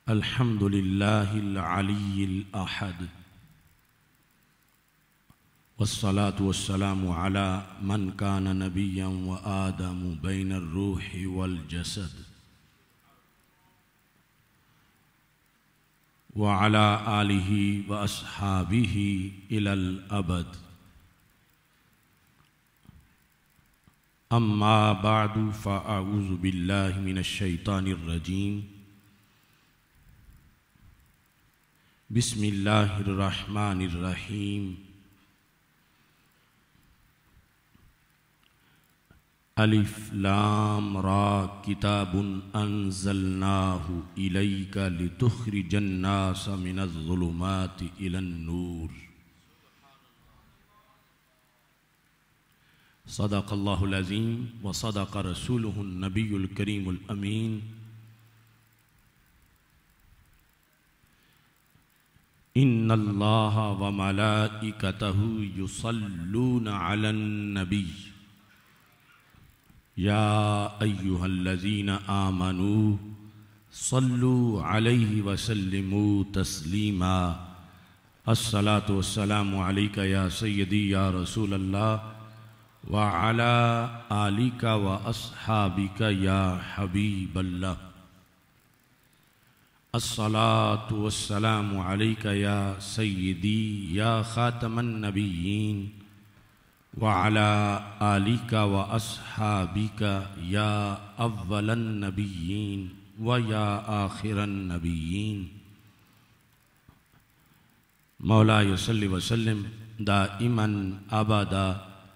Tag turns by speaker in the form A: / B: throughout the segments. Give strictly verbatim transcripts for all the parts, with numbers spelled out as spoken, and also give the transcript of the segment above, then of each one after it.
A: अल्हम्दुलिल्लाहिल अलीय्यिल अहद वस्सलातु वस्सलामु अला मन कान नबिय्यन व आदमु बैनर रूहि वल जसद व अला आलिहि व अस्हाबिहि इलल अबद। अम्मा बादु फ़अऊज़ु बिल्लाहि मिनश शैतानिर रजीम। बिस्मिल्लाहिर रहमानिर रहीम। अलिफ लाम रा किताबुन अंज़लनाहु इलैका लितुख़रिजन नास मिनज़ ज़ुलुमाति इलन नूर। सदक़ल्लाहुल अज़ीम व सदक़ रसूलुहुन नबियुल करीमुल अमीन। इन्नल्लाहा व मलाइकतहु युसल्लूना अलन नबी या अय्युहल्लज़ीना आमनू सल्लू अलैहि व सल्लिमू तस्लीमा। अस्सलातु वस्सलामु अलैका या सय्यदी या रसूलल्लाह व अला आलिका व अस्हाबिका या हबीबल्लाह। अस्सलातु वस्सलामु अलैका या सय्यदी या खातमन नबिय्यीन व अला आलिका व अस्हाबिका या अव्वलन नबिय्यीन व या आखिरन नबिय्यीन। मौलाय सल्लि व सल्लिम दाइमन अबदा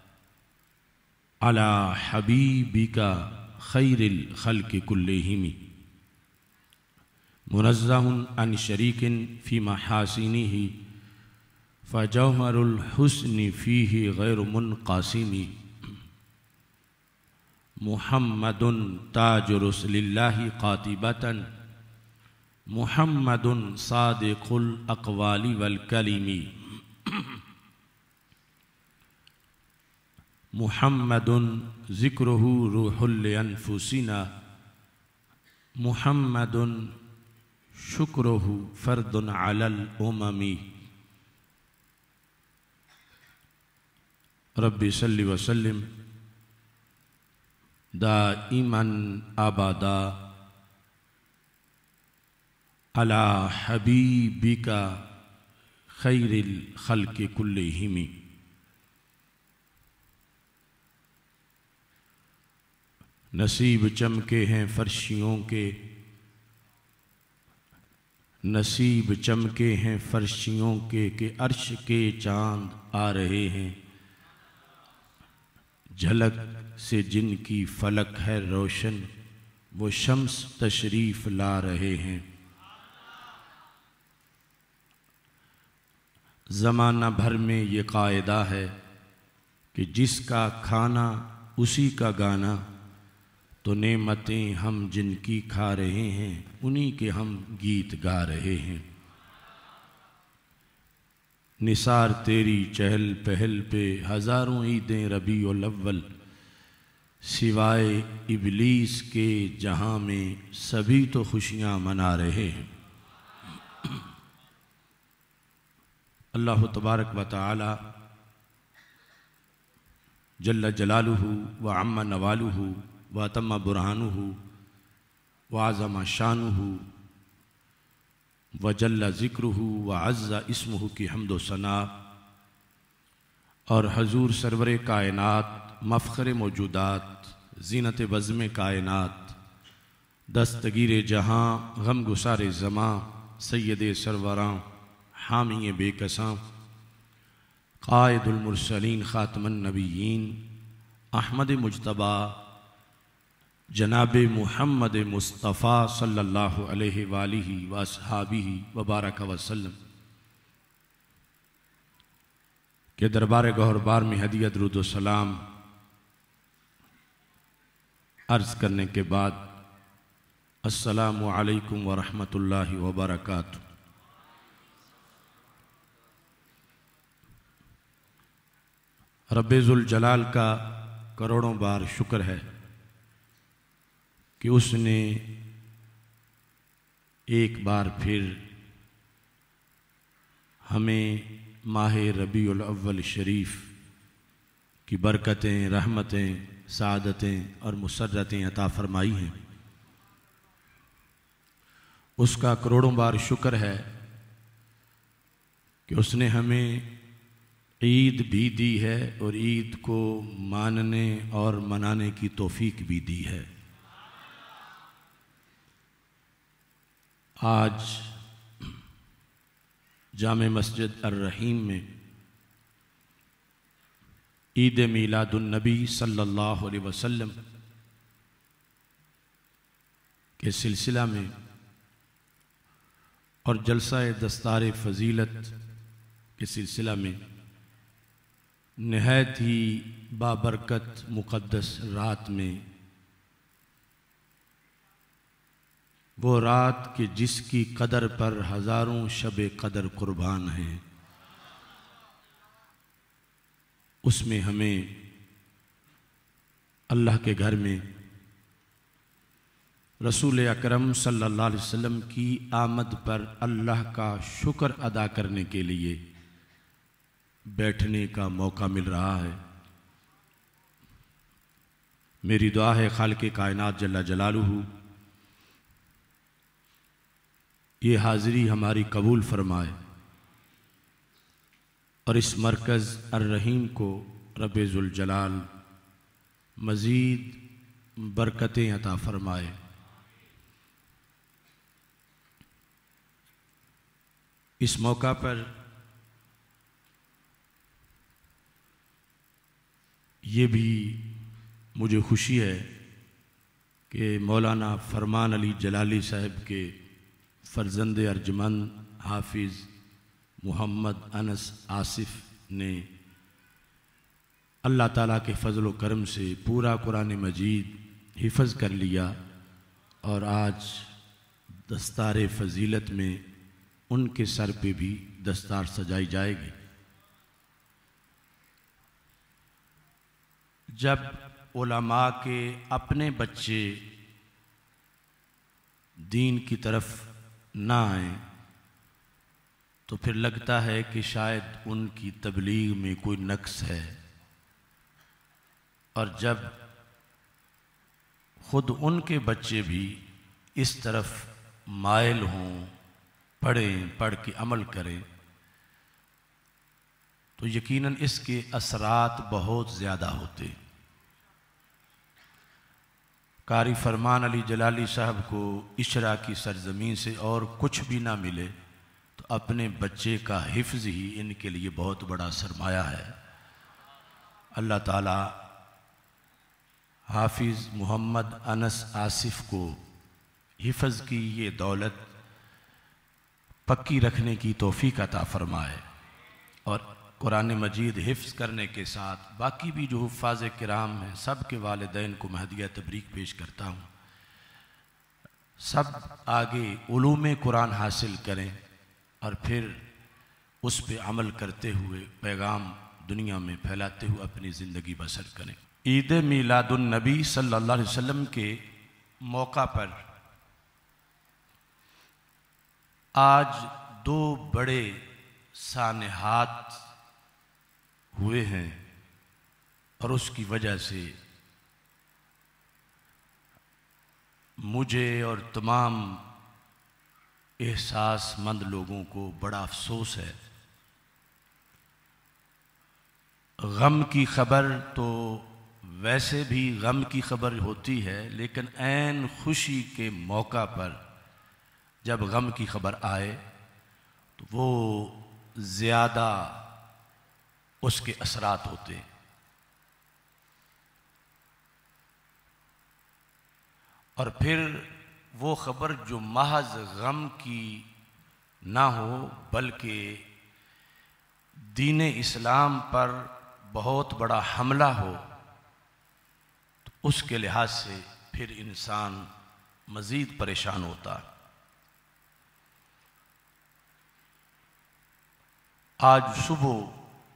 A: अला हबीबिका खैरिल खल्क़ि कुल्लिहिम मुनज़्ज़हुन अन शरीकिन फ़ी महासिनिही फ़जौहरुल हुस्नि फ़ीही गैर मुनक़ासिमी। मुहम्मदुन ताजु रसूलिल्लाहि क़ातिबतन मुहम्मदुन सादिक़ुल अक़वालि वल कलिमी। मुहम्मदुन ज़िक्रुहु रूहुल अनफुसिना मुहम्मदुन शुक्रुहु फ़र्दुन अलल उममी। रब्बि सल्लि व सल्लिम दाइमन अबदा अला हबीबिका खैरिल खल्क़ि कुल्लिहिम। नसीब चमके हैं फर्शियों के नसीब चमके हैं फर्शियों के के अर्श के चाँद आ रहे हैं। झलक से जिनकी फलक है रोशन वो शम्स तशरीफ़ ला रहे हैं। ज़माना भर में ये कायदा है कि जिसका खाना उसी का गाना, तो नेमतें हम जिनकी खा रहे हैं उन्हीं के हम गीत गा रहे हैं। निसार तेरी चहल पहल पे हज़ारों ईदें रबीउल अव्वल, सिवाय इबलीस के जहाँ में सभी तो खुशियाँ मना रहे हैं। अल्लाह तबारक व तआला जल्ल जलालुहु व अम्मा नवालुहु व तम्मा बुरहानुहु व आज़मा शानुहु व जल्ल ज़िक्रुहु व अज़्ज़ा इस्मुहु की हम्द व सना और हजूर सरवर कायनात मफ़ख़र मौजूदात ज़ीनत बज़्म कायनात दस्तगीर जहाँ गम गुसार ज़मां सैयद सरवरां हामी बेकसां क़ाइदुल मुरसलीन ख़ातमुन नबिय्यीन अहमद मुज्तबा जनाब मुहम्मद मुस्तफ़ा सल्लल्लाहु अलैहि वालिहि व अस्हाबिहि व बारक वसल्लम के दरबार गौहरबार में हदियत दुरूद व सलाम अर्ज़ करने के बाद अस्सलामु अलैकुम व रहमतुल्लाहि व बरकातुहू। रब्बे ज़ुल जलाल का करोड़ों बार शुक्र है कि उसने एक बार फिर हमें माह रबीउल अव्वल शरीफ की बरकतें, रहमतें, सादतें और मुसर्रतें अता फरमाई हैं। उसका करोड़ों बार शुक्र है कि उसने हमें ईद भी दी है और ईद को मानने और मनाने की तौफीक भी दी है। आज जामे मस्जिद अर्रहीम में ईद मीलादुन नबी सल्लल्लाहु अलैहि वसल्लम के सिलसिला में और जलसा दस्तार फ़जीलत के सिलसिला में नहायत ही बाबरकत मुक़द्दस रात में, वो रात के जिसकी कदर पर हज़ारों शब कदर कुर्बान हैं, उसमें हमें अल्लाह के घर में रसूल अकरम सल्लल्लाहु अलैहि वसल्लम की आमद पर अल्लाह का शुक्र अदा करने के लिए बैठने का मौका मिल रहा है। मेरी दुआ है खालिक़ कायनात जल्ला जलालुहु ये हाज़िरी हमारी कबूल फरमाए और इस मरकज़ अर्रहीम को रब्बे ज़ुल जलाल मज़ीद बरकतें अता फरमाए। इस मौका पर ये भी मुझे खुशी है कि मौलाना फरमान अली जलाली साहब के फ़र्जंद अर्जमंद हाफिज़ मोहम्मद अनस आसिफ ने अल्लाह ताला के फ़ज़ल व करम से पूरा कुरान मजीद हिफ़्ज़ कर लिया और आज दस्तार फ़जीलत में उनके सर पे भी दस्तार सजाई जाएगी। जब उलमा के अपने बच्चे दीन की तरफ ना आए तो फिर लगता है कि शायद उनकी तबलीग में कोई नक्स है, और जब खुद उनके बच्चे भी इस तरफ मायल हों, पढ़ें, पढ़ के अमल करें, तो यकीनन इसके असरात बहुत ज़्यादा होते। कारी फरमान अली जलाली साहब को इशरा की सरजमीन से और कुछ भी ना मिले तो अपने बच्चे का हिफ्ज़ ही इनके लिए बहुत बड़ा सरमाया है। अल्लाह ताला हाफिज़ मोहम्मद अनस आसिफ को हिफ्ज़ की ये दौलत पक्की रखने की तौफीक अता फरमाए और कुरान मजीद हिफ्ज़ करने के साथ बाकी भी जो हुफ़ाज़ किराम हैं सब के वालिदैन को महदिया तबरीक पेश करता हूँ। सब आगे उलूम कुरान हासिल करें और फिर उस पे अमल करते हुए पैगाम दुनिया में फैलाते हुए अपनी ज़िंदगी बसर करें। ईद मीलादुन नबी सल्लल्लाहु अलैहि वसल्लम के मौका पर आज दो बड़े सानहात हुए हैं और उसकी वजह से मुझे और तमाम एहसासमंद लोगों को बड़ा अफसोस है। गम की खबर तो वैसे भी गम की खबर होती है, लेकिन ऐन खुशी के मौका पर जब गम की खबर आए तो वो ज़्यादा उसके असरात होते हैं। और फिर वो ख़बर जो महज गम की ना हो बल्कि दीन इस्लाम पर बहुत बड़ा हमला हो तो उसके लिहाज से फिर इंसान मज़ीद परेशान होता। आज सुबह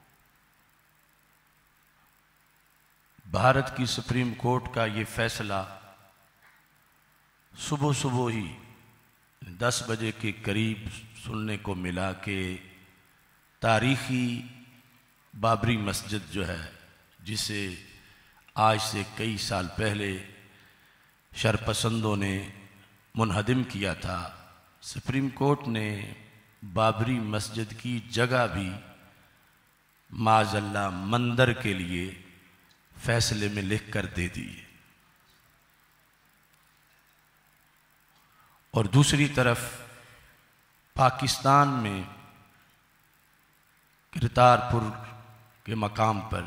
A: भारत की सुप्रीम कोर्ट का ये फैसला सुबह सुबह ही दस बजे के करीब सुनने को मिला कि तारीख़ी बाबरी मस्जिद जो है, जिसे आज से कई साल पहले शरपसंदों ने मुनहदिम किया था, सुप्रीम कोर्ट ने बाबरी मस्जिद की जगह भी माज़अल्लाह मंदिर के लिए फैसले में लिख कर दे दी। और दूसरी तरफ पाकिस्तान में करतारपुर के मकाम पर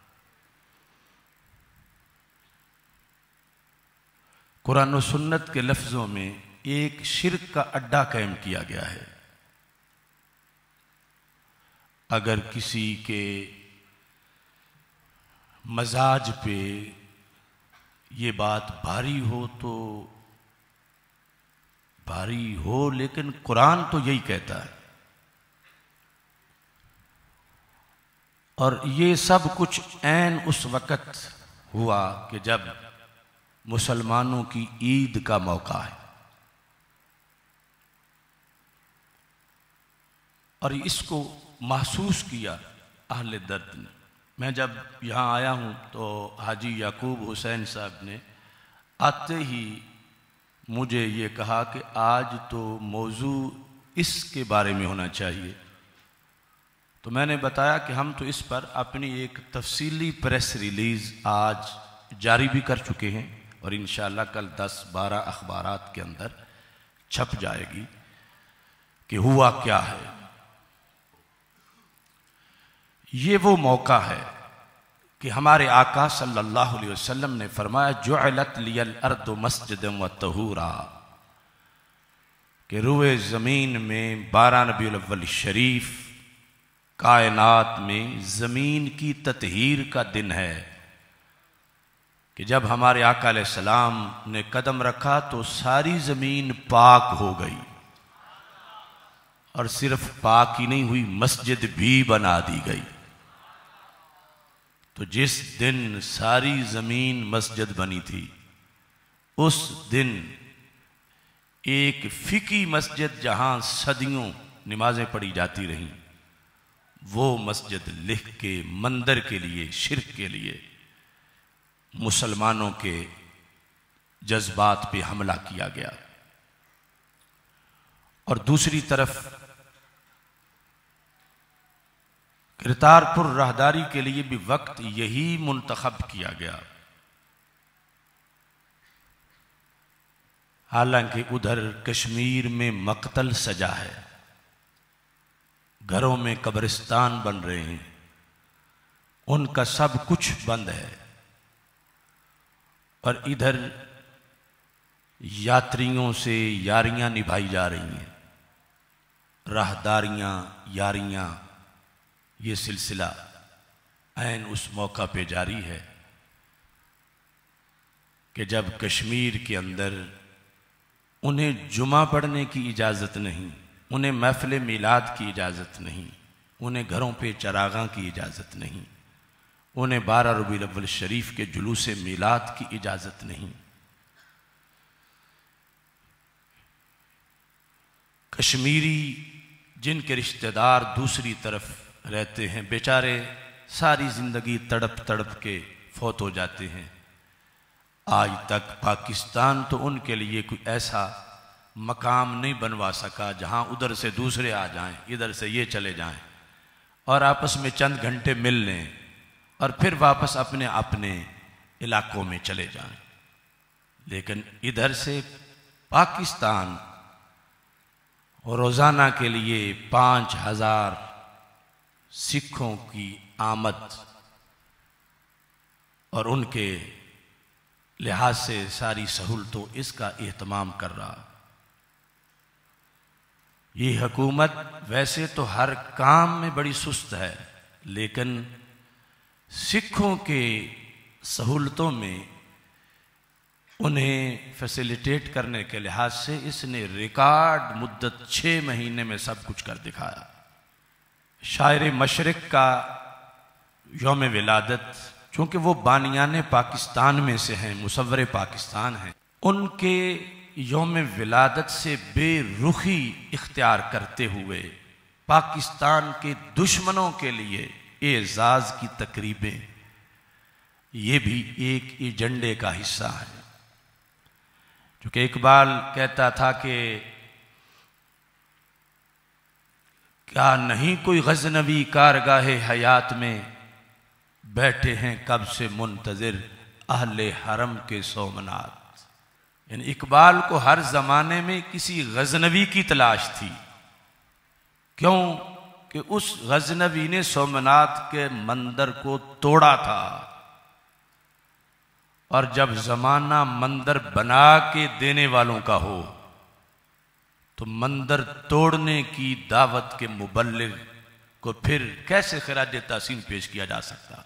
A: कुरान और सुन्नत के लफ्ज़ों में एक शिर्क का अड्डा कायम किया गया है। अगर किसी के मजाज पे ये बात भारी हो तो भारी हो, लेकिन कुरान तो यही कहता है। और ये सब कुछ ऐन उस वक़्त हुआ कि जब मुसलमानों की ईद का मौका है। और इसको महसूस किया अहले दर्द ने। मैं जब यहाँ आया हूँ तो हाजी याकूब हुसैन साहब ने आते ही मुझे ये कहा कि आज तो मौजू इसके बारे में होना चाहिए। तो मैंने बताया कि हम तो इस पर अपनी एक तफसीली प्रेस रिलीज़ आज जारी भी कर चुके हैं और इंशाअल्लाह कल दस बारह अखबारात के अंदर छप जाएगी कि हुआ क्या है। ये वो मौका है कि हमारे आका सल्लल्लाहु अलैहि वसल्लम ने फरमाया, जुअलत लियल अर्दु मस्जिदन व तहूरा, कि रुए ज़मीन में बारह रबीउल अव्वल शरीफ कायनात में ज़मीन की ततहीर का दिन है कि जब हमारे आका अलैहिस्सलाम ने कदम रखा तो सारी ज़मीन पाक हो गई। और सिर्फ पाक ही नहीं हुई, मस्जिद भी बना दी गई। तो जिस दिन सारी ज़मीन मस्जिद बनी थी, उस दिन एक फ़िकी मस्जिद जहाँ सदियों नमाजें पढ़ी जाती रहीं, वो मस्जिद लिख के मंदिर के लिए, शिर्क के लिए मुसलमानों के जज्बात पे हमला किया गया। और दूसरी तरफ करतारपुर राहदारी के लिए भी वक्त यही मुंतखब किया गया। हालांकि उधर कश्मीर में मकतल सजा है, घरों में कब्रिस्तान बन रहे हैं, उनका सब कुछ बंद है। और इधर यात्रियों से यारियां निभाई जा रही हैं, राहदारियां, यारियां, ये सिलसिला ऐन उस मौका पे जारी है कि जब कश्मीर के अंदर उन्हें जुमा पढ़ने की इजाज़त नहीं, उन्हें महफ़िल मिलाद की इजाज़त नहीं, उन्हें घरों पे चरागां की इजाज़त नहीं, उन्हें बारह रबीउल अव्वल शरीफ के जुलूस मिलाद की इजाज़त नहीं। कश्मीरी जिनके रिश्तेदार दूसरी तरफ रहते हैं, बेचारे सारी ज़िंदगी तड़प तड़प के फौत हो जाते हैं। आज तक पाकिस्तान तो उनके लिए कोई ऐसा मकाम नहीं बनवा सका जहां उधर से दूसरे आ जाएं, इधर से ये चले जाएं और आपस में चंद घंटे मिल लें और फिर वापस अपने अपने इलाकों में चले जाएं। लेकिन इधर से पाकिस्तान रोज़ाना के लिए पाँच हजार सिखों की आमद और उनके लिहाज से सारी सहूलतों इसका एहतमाम कर रहा। ये हुकूमत वैसे तो हर काम में बड़ी सुस्त है, लेकिन सिखों के सहूलतों में उन्हें फैसिलिटेट करने के लिहाज से इसने रिकॉर्ड मुद्दत छः महीने में सब कुछ कर दिखाया। शायर मशरिक का यौम विलादत, चूँकि वो बानियाने पाकिस्तान में से हैं, मुसव्वरे पाकिस्तान हैं, उनके यौम विलादत से बेरुखी इख्तियार करते हुए पाकिस्तान के दुश्मनों के लिए एजाज की तकरीबें, ये भी एक एजेंडे का हिस्सा है। क्योंकि इकबाल कहता था कि क्या नहीं कोई गजनवी कारगाहे हयात में, बैठे हैं कब से मुंतजिर अहले हरम के सोमनाथ। यानी इकबाल को हर जमाने में किसी गजनवी की तलाश थी। क्यों कि उस गजनवी ने सोमनाथ के मंदिर को तोड़ा था, और जब जमाना मंदिर बना के देने वालों का हो तो मंदिर तोड़ने की दावत के मुबल्लिग को फिर कैसे खिराज तहसीन पेश किया जा सकता।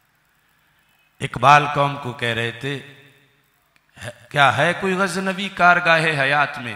A: इकबाल कौम को कह रहे थे, क्या है कोई गजनवी कारगाहे हयात में,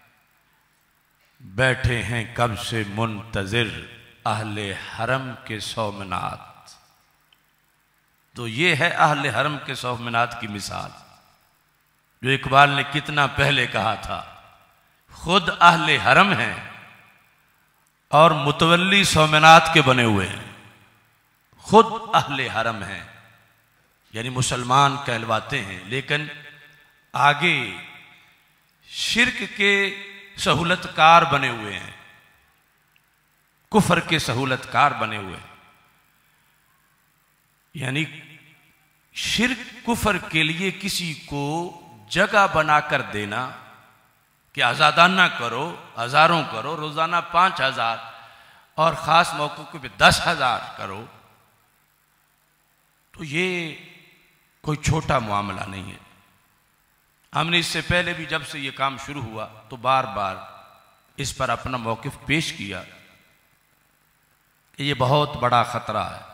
A: बैठे हैं कब से मुंतजिर अहले हरम के सोमनाथ। तो ये है अहले हरम के सोमनाथ की मिसाल, जो इकबाल ने कितना पहले कहा था। खुद अहले हरम हैं और मुतवल्ली सोमनाथ के बने हुए हैं। खुद अहले हरम हैं, यानी मुसलमान कहलवाते हैं, लेकिन आगे शिर्क के सहूलतकार बने हुए हैं, कुफर के सहूलतकार बने हुए हैं। यानी शिर्क कुफर के लिए किसी को जगह बनाकर देना कि आजादाना करो, हजारों करो, रोजाना पांच हजार और खास मौकों पे दस हजार करो, तो ये कोई छोटा मामला नहीं है। हमने इससे पहले भी जब से ये काम शुरू हुआ तो बार बार इस पर अपना मौकिफ पेश किया कि ये बहुत बड़ा खतरा है।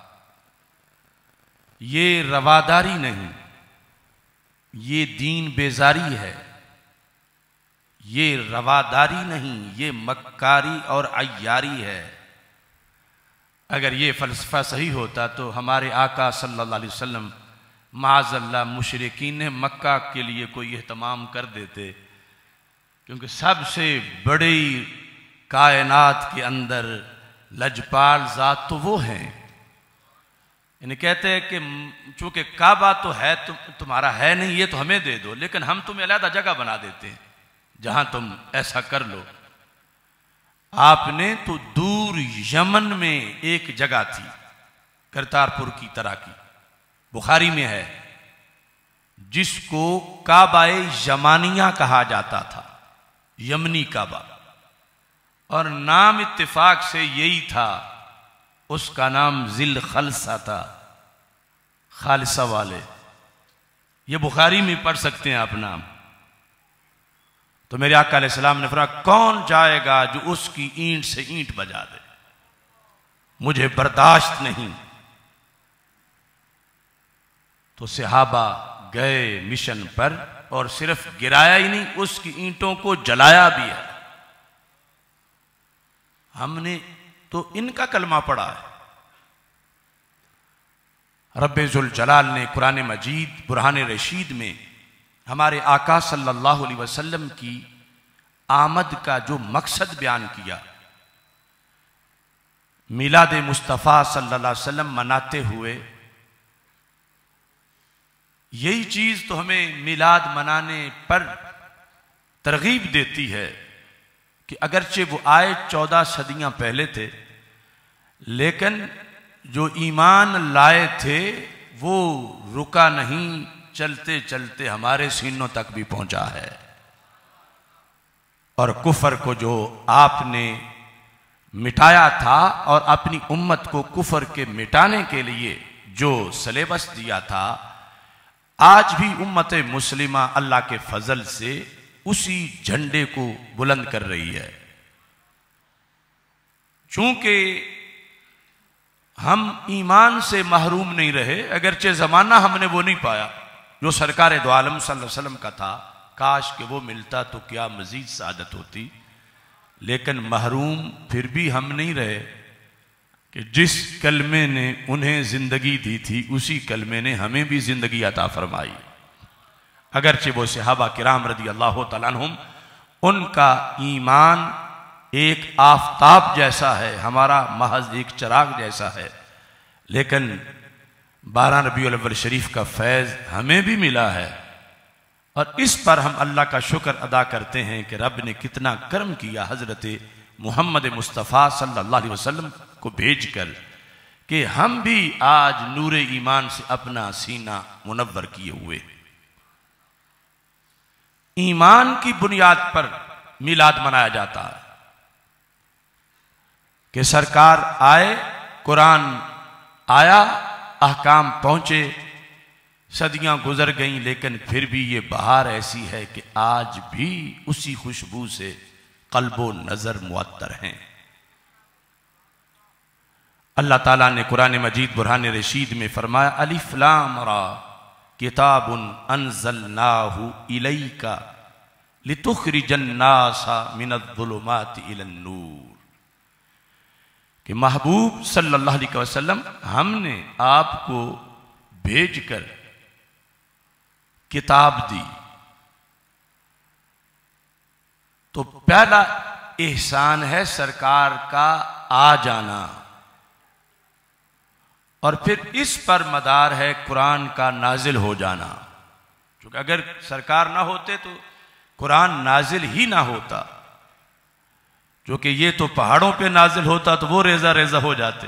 A: ये रवादारी नहीं, ये दीन बेजारी है। ये रवादारी नहीं, ये मक्कारी और अय्यारी है। अगर ये फलसफा सही होता तो हमारे आका सल्लल्लाहु अलैहि वसल्लम माज़अल्लाह मुशरिकीन मक्का के लिए कोई एहतमाम कर देते, क्योंकि सबसे बड़ी कायनात के अंदर लजपाल ज़ात तो वो हैं। इन्हें कहते हैं कि चूंकि काबा तो है, तुम तुम्हारा है नहीं, ये तो हमें दे दो, लेकिन हम तुम्हें अलग जगह बना देते हैं जहां तुम ऐसा कर लो। आपने तो दूर यमन में एक जगह थी करतारपुर की तरह की, बुखारी में है, जिसको काबाए यमानिया कहा जाता था, यमनी काबा, और नाम इत्तेफाक से यही था। उसका नाम जिल खलसा था, खालिसा वाले। ये बुखारी में पढ़ सकते हैं आप नाम। तो मेरे आका अलैहिस्सलाम ने फरमाया, कौन जाएगा जो उसकी ईंट से ईंट बजा दे, मुझे बर्दाश्त नहीं। तो सहाबा गए मिशन पर, और सिर्फ गिराया ही नहीं, उसकी ईंटों को जलाया भी है। हमने तो इनका कलमा पढ़ा है। रब्बे जुल जलाल ने कुरान मजीद बुरहान रशीद में हमारे आका सल्लल्लाहु अलैहि वसल्लम की आमद का जो मकसद बयान किया, मिलाद मुस्तफ़ा सल्लल्लाहु अलैहि वसल्लम मनाते हुए, यही चीज तो हमें मिलाद मनाने पर तरगीब देती है कि अगरचे वो आए चौदह सदियां पहले थे, लेकिन जो ईमान लाए थे वो रुका नहीं, चलते चलते हमारे सीनों तक भी पहुंचा है। और कुफर को जो आपने मिटाया था और अपनी उम्मत को कुफर के मिटाने के लिए जो सिलेबस दिया था, आज भी उम्मत मुस्लिमा अल्लाह के फजल से उसी झंडे को बुलंद कर रही है। चूंकि हम ईमान से महरूम नहीं रहे, अगरचे जमाना हमने वो नहीं पाया जो सरकार दो आलम सल्लल्लाहु अलैहि वसल्लम का था, काश कि वो मिलता तो क्या मजीद सादत होती, लेकिन महरूम फिर भी हम नहीं रहे कि जिस कलमे ने उन्हें जिंदगी दी थी उसी कलमे ने हमें भी जिंदगी अता फरमाई। अगरचे वो सहाबा किराम रदी अल्लाह तआला अन्हुम, उनका ईमान एक आफताब जैसा है, हमारा महज एक चिराग जैसा है, लेकिन बारह रबीउल अव्वल शरीफ का फैज़ हमें भी मिला है और इस पर हम अल्लाह का शुक्र अदा करते हैं कि रब ने कितना करम किया हज़रत मोहम्मद मुस्तफ़ा सल्लल्लाहु अलैहि वसल्लम को भेजकर कि हम भी आज नूर ईमान से अपना सीना मुनव्वर किए हुए। ईमान की बुनियाद पर मिलाद मनाया जाता है कि सरकार आए, कुरान आया, अहकाम पहुंचे, सदियां गुजर गईं, लेकिन फिर भी ये बहार ऐसी है कि आज भी उसी खुशबू से कल्बो नजर मुअत्तर हैं। अल्लाह ताला ने कुरान मजीद बुरहान रशीद में फरमाया, अलिफ लाम रा किताबुन अंज़लनाहु इलैका लितुखरिजन नासा मिनज़्ज़ुलुमाति इलन नूर, कि महबूब सल्लल्लाहु अलैहि वसल्लम हमने आपको भेजकर किताब दी। तो पहला एहसान है सरकार का आ जाना और फिर इस पर मदार है कुरान का नाजिल हो जाना, क्योंकि अगर सरकार ना होते तो कुरान नाजिल ही ना होता, जो कि ये तो पहाड़ों पे नाजिल होता तो वो रेजा रेजा हो जाते।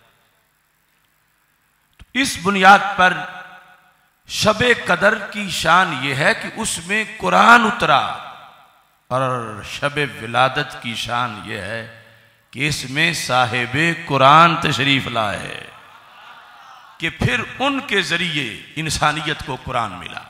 A: तो इस बुनियाद पर शबे कदर की शान ये है कि उसमें कुरान उतरा और शबे विलादत की शान ये है कि इसमें साहिबे कुरान तशरीफ लाए, कि फिर उनके जरिए इंसानियत को कुरान मिला।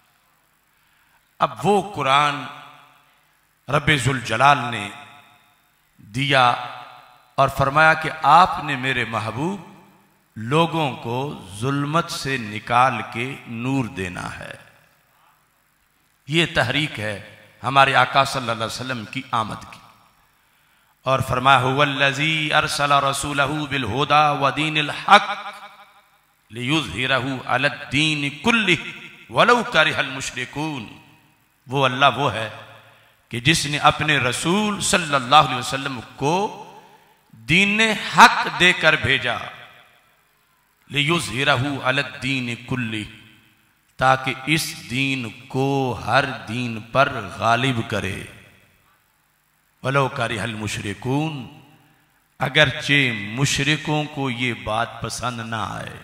A: अब वो कुरान रब्बे जुल जलाल ने दिया और फरमाया कि आपने मेरे महबूब लोगों को जुल्मत से निकाल के नूर देना है। ये तहरीक है हमारे आका सल्लल्लाहु अलैहि वसल्लम की आमद की। और फरमाया हुवल्लज़ी अरसला रसूलहू बिल हुदा व दीनिल हक लियुज़हिरहू अलद्दीन कुल्लिही वलौ करिहल मुशरिकून। वो अल्लाह वो है कि जिसने अपने रसूल सल्लल्लाहु अलैहि वसल्लम को दीन हक देकर भेजा, लियुज़हिरहू अलद्दीन कुल्लिही, ताकि इस दीन को हर दीन पर गालिब करे, वलौ करिहल मुशरिकून, अगरचे मुशरिकों को ये बात पसंद ना आए।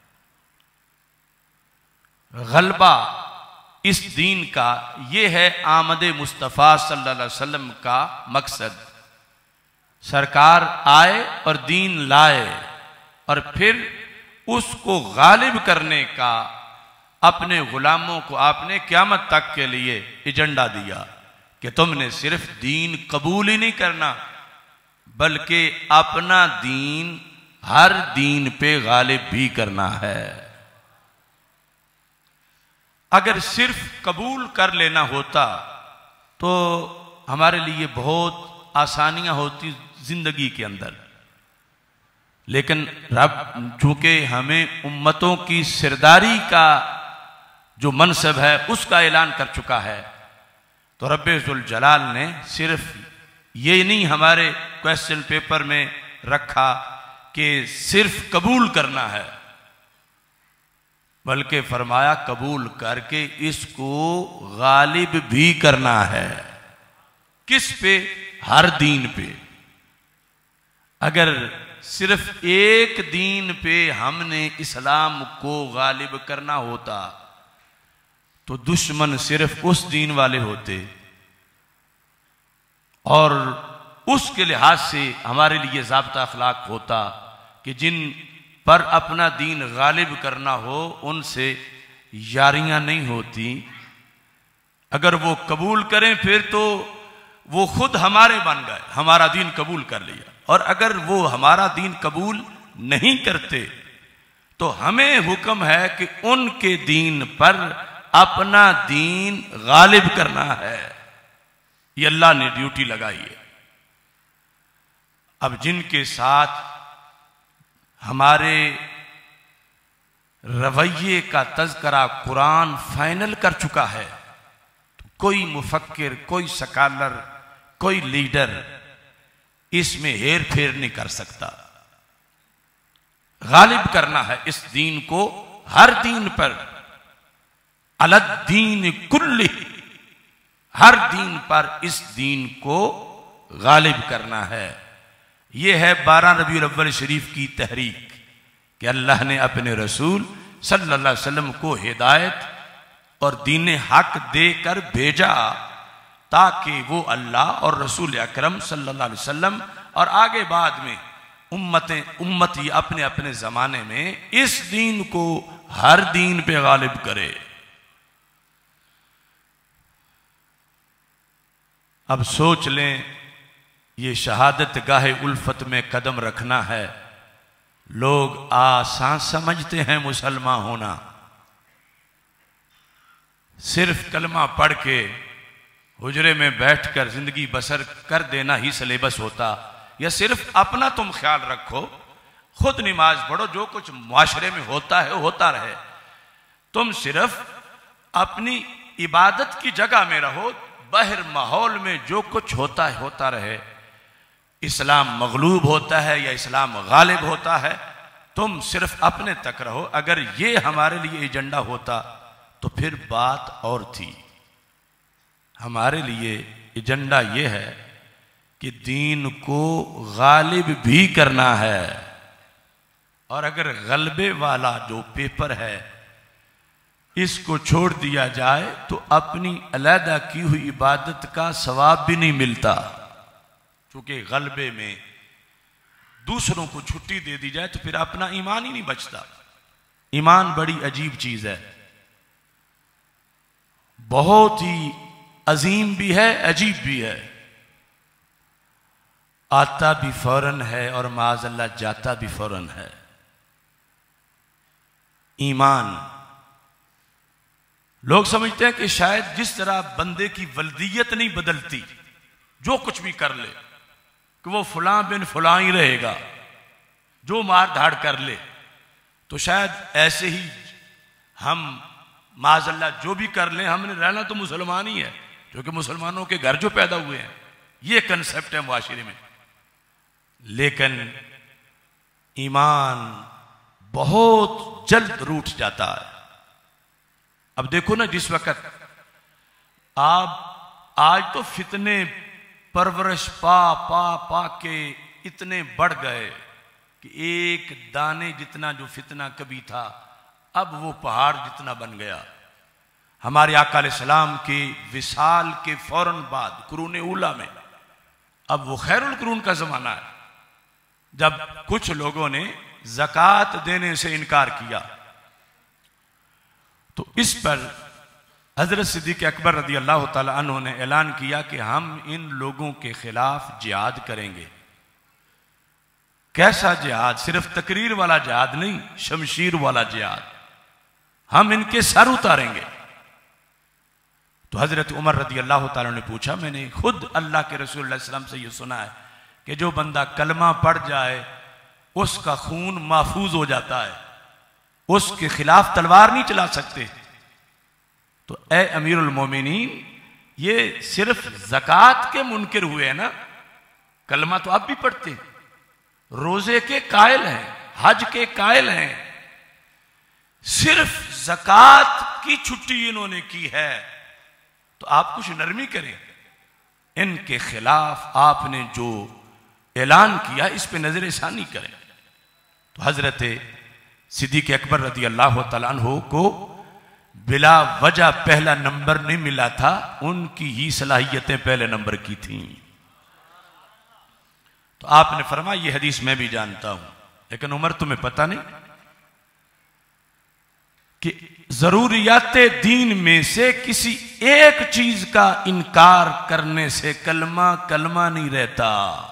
A: गलबा इस दीन का ये है आमद मुस्तफ़ा सल्लल्लाहु अलैहि वसल्लम का मकसद। सरकार आए और दीन लाए और फिर उसको गालिब करने का अपने गुलामों को आपने क़यामत तक के लिए एजेंडा दिया कि तुमने सिर्फ दीन कबूल ही नहीं करना, बल्कि अपना दीन हर दीन पे गालिब भी करना है। अगर सिर्फ कबूल कर लेना होता तो हमारे लिए बहुत आसानियां होती जिंदगी के अंदर, लेकिन रब चूंकि हमें उम्मतों की सिरदारी का जो मनसब है उसका ऐलान कर चुका है, तो रब्बे जुल जलाल ने सिर्फ ये नहीं हमारे क्वेश्चन पेपर में रखा कि सिर्फ कबूल करना है, बल्कि फरमाया कबूल करके इसको गालिब भी करना है। किस पे? हर दीन पे। अगर सिर्फ एक दीन पे हमने इस्लाम को गालिब करना होता तो दुश्मन सिर्फ उस दीन वाले होते, और उसके लिहाज से हमारे लिए ज़ाब्ता अखलाक होता कि जिन पर अपना दीन गालिब करना हो उनसे यारियां नहीं होती। अगर वो कबूल करें फिर तो वो खुद हमारे बन गए, हमारा दीन कबूल कर लिया, और अगर वो हमारा दीन कबूल नहीं करते तो हमें हुक्म है कि उनके दीन पर अपना दीन गालिब करना है। ये अल्लाह ने ड्यूटी लगाई है। अब जिनके साथ हमारे रवैये का तज़किरा कुरान फाइनल कर चुका है। तो कोई मुफक्किर, कोई सकालर, कोई लीडर इसमें हेर फेर नहीं कर सकता। गालिब करना है इस दीन को हर दीन पर, अलद्दीन कुल्ली, हर दीन पर इस दीन को गालिब करना है। यह है बारह रबीउल अव्वल शरीफ की तहरीक कि अल्लाह ने अपने रसूल सल्लल्लाहु अलैहि वसल्लम को हिदायत और दीन हक देकर भेजा ताकि वो अल्लाह और रसूल अकरम सल्लल्लाहु अलैहि वसल्लम और आगे बाद में उम्मतें उम्मती अपने अपने ज़माने में इस दीन को हर दीन पे गालिब करे। अब सोच लें, ये शहादत गाहे उल्फत में कदम रखना है। लोग आसान समझते हैं मुसलमान होना, सिर्फ कलमा पढ़ के हुजरे में बैठकर जिंदगी बसर कर देना ही सिलेबस होता, या सिर्फ अपना तुम ख्याल रखो, खुद नमाज पढ़ो, जो कुछ मुआशरे में होता है होता रहे, तुम सिर्फ अपनी इबादत की जगह में रहो, बाहर माहौल में जो कुछ होता है होता रहे। इस्लाम मगलूब होता है या इस्लाम गालिब होता है, तुम सिर्फ अपने तक रहो। अगर ये हमारे लिए एजेंडा होता तो फिर बात और थी। हमारे लिए एजेंडा ये है कि दीन को गालिब भी करना है, और अगर गलबे वाला जो पेपर है इसको छोड़ दिया जाए तो अपनी अलहदा की हुई इबादत का सवाब भी नहीं मिलता। क्योंकि गलबे में दूसरों को छुट्टी दे दी जाए तो फिर अपना ईमान ही नहीं बचता। ईमान बड़ी अजीब चीज है, बहुत ही अजीम भी है, अजीब भी है। आता भी फौरन है और माज़अल्लाह जाता भी फौरन है। ईमान, लोग समझते हैं कि शायद जिस तरह बंदे की वल्दियत नहीं बदलती, जो कुछ भी कर ले कि वो फलां बिन फलां ही रहेगा, जो मार धाड़ कर ले, तो शायद ऐसे ही हम माज़अल्लाह जो भी कर ले, हमने रहना तो मुसलमान ही है, क्योंकि मुसलमानों के घर जो पैदा हुए हैं, ये कंसेप्ट है मुआशरे में। लेकिन ईमान बहुत जल्द रूठ जाता है। अब देखो ना, जिस वक्त आप आज तो फितने परवरिश पा पा पा के इतने बढ़ गए कि एक दाने जितना जो फितना कभी था अब वो पहाड़ जितना बन गया। हमारे आका अलैहिस्सलाम के विसाल के फौरन बाद कुरून उला में अब वो खैरुल कुरून का जमाना है, जब कुछ लोगों ने ज़कात देने से इनकार किया। तो इस पर हजरत सिद्दीक़ अकबर रज़ी अल्लाह ताला अन्हु ने ऐलान किया कि हम इन लोगों के खिलाफ जिहाद करेंगे। कैसा जिहाद? सिर्फ तकरीर वाला जिहाद नहीं, शमशीर वाला जिहाद। हम इनके सर उतारेंगे। तो हजरत उमर रज़ी अल्लाह ताला ने पूछा, मैंने खुद अल्लाह के रसूल सल्लल्लाहु अलैहि वसल्लम से ये सुना है कि जो बंदा कलमा पढ़ जाए उसका खून महफूज हो जाता है, उसके खिलाफ तलवार नहीं चला सकते। तो ए अमीरुल मोमिनीन, ये सिर्फ ज़कात के मुनकिर हुए हैं ना, कलमा तो आप भी पढ़ते हैं, रोजे के कायल हैं, हज के कायल हैं, सिर्फ ज़कात की छुट्टी इन्होंने की है। तो आप कुछ नरमी करें, इनके खिलाफ आपने जो ऐलान किया इस पे नजर सानी करें। तो हजरत सिद्दीक़ अकबर रज़ी अल्लाह तआला अन्हु को बिला वजह पहला नंबर नहीं मिला था, उनकी ही सलाहियतें पहले नंबर की थीं। तो आपने फरमाया, ये हदीस मैं भी जानता हूं, लेकिन उमर तुम्हें पता नहीं कि जरूरियात दीन में से किसी एक चीज का इनकार करने से कलमा कलमा नहीं रहता,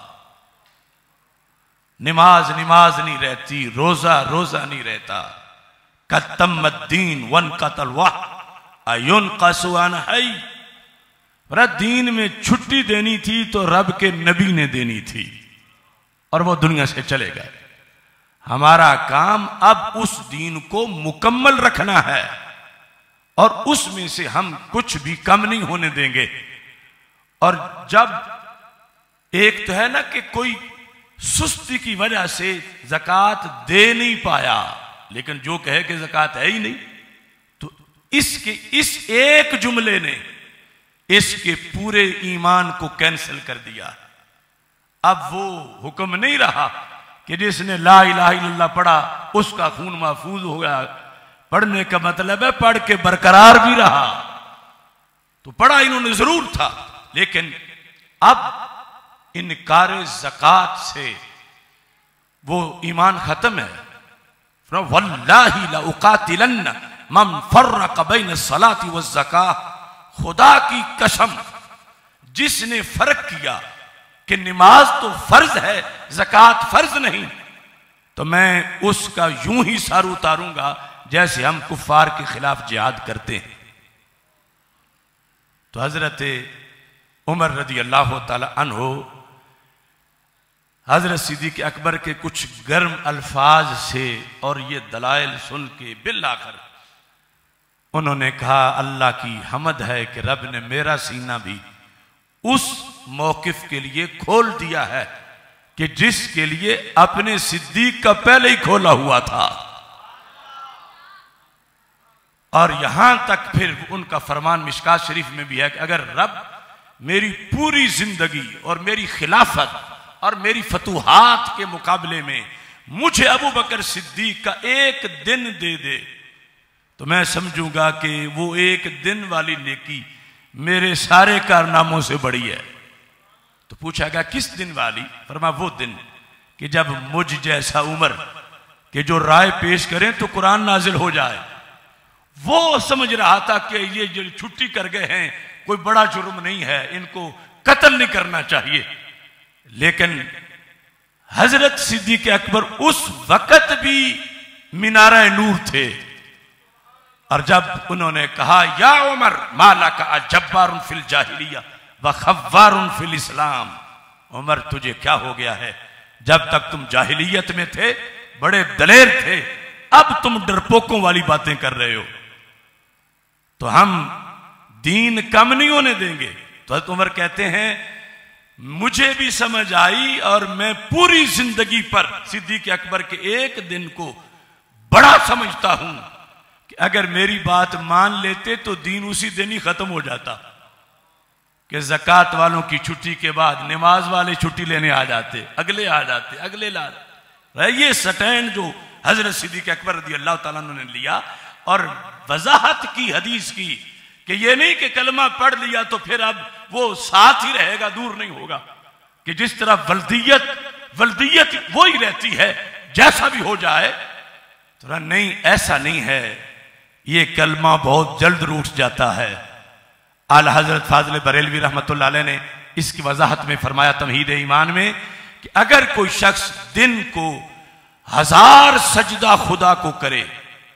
A: नमाज नमाज नहीं रहती, रोजा रोजा नहीं रहता। कतमद्दीन वन कतलवाह अयुन कसवान है। दीन में छुट्टी देनी थी तो रब के नबी ने देनी थी और वो दुनिया से चले गए। हमारा काम अब उस दीन को मुकम्मल रखना है और उसमें से हम कुछ भी कम नहीं होने देंगे। और जब एक तो है ना कि कोई सुस्ती की वजह से ज़कात दे नहीं पाया, लेकिन जो कहे कि ज़कात है ही नहीं, तो इसके इस एक जुमले ने इसके पूरे ईमान को कैंसिल कर दिया। अब वो हुक्म नहीं रहा कि जिसने ला इलाहा इल्लल्लाह पढ़ा उसका खून महफूज हो गया। पढ़ने का मतलब है पढ़ के बरकरार भी रहा। तो पढ़ा इन्होंने जरूर था, लेकिन अब इनकार ज़कात से वो ईमान खत्म है। वल्लाहि ला उकातिलन्न मन फर्रक बैन सलाती व ज़कात, खुदा की कसम जिसने फर्क किया कि नमाज तो फर्ज है ज़कात फर्ज नहीं, तो मैं उसका यूं ही सर उतारूंगा जैसे हम कुफार के खिलाफ जिहाद करते हैं। तो हजरत उमर रदी अल्लाह ताला अन्हो हजरत सिद्दीक़ अकबर के कुछ गर्म अल्फाज से और ये दलाइल सुन के बिल आखिर उन्होंने कहा, अल्लाह की हमद है कि रब ने मेरा सीना भी उस मौकिफ के लिए खोल दिया है कि जिसके लिए अपने सिद्दीक का पहले ही खोला हुआ था। और यहां तक फिर उनका फरमान मिशकात शरीफ में भी है कि अगर रब मेरी पूरी जिंदगी और मेरी खिलाफत और मेरी फतूहात के मुकाबले में मुझे अबू बकर सिद्दीक का एक दिन दे दे, तो मैं समझूंगा कि वो एक दिन वाली नेकी मेरे सारे कारनामों से बड़ी है। तो पूछा गया किस दिन वाली? फरमा वो दिन कि जब मुझ जैसा उमर कि जो राय पेश करें तो कुरान नाजिल हो जाए। वो समझ रहा था कि ये जो छुट्टी कर गए हैं कोई बड़ा जुर्म नहीं है, इनको कत्ल नहीं करना चाहिए। लेकिन हजरत सिद्दीक़ अकबर उस वक्त भी मीनारा नूर थे, और जब उन्होंने कहा या उमर माला का अजब्बारुन फिल जाहिलिया व खव्वारुन फिल इस्लाम, उमर तुझे क्या हो गया है? जब तक तुम जाहिलियत में थे बड़े दलेर थे, अब तुम डरपोकों वाली बातें कर रहे हो। तो हम दीन कम नहीं होने देंगे। तो उमर कहते हैं मुझे भी समझ आई और मैं पूरी जिंदगी पर सिद्दीक़ अकबर के एक दिन को बड़ा समझता हूं कि अगर मेरी बात मान लेते तो दीन उसी दिन ही खत्म हो जाता कि ज़कात वालों की छुट्टी के बाद नमाज वाले छुट्टी लेने आ जाते, अगले आ जाते, अगले ला ये स्टैंड जो हजरत सिद्दीक़ अकबर रज़ी अल्लाह ताला अन्हु ने लिया और वजाहत की हदीस की कि ये नहीं कि कलमा पढ़ लिया तो फिर अब वो साथ ही रहेगा, दूर नहीं होगा, कि जिस तरह वल्दियत वल्दियत वो ही रहती है जैसा भी हो जाए। तो नहीं, ऐसा नहीं है, ये कलमा बहुत जल्द रूठ जाता है। आला हजरत फाजिल बरेलवी रहमतुल्लाह अलैह ने इसकी वजाहत में फरमाया तमहीद ईमान में कि अगर कोई शख्स दिन को हजार सजदा खुदा को करे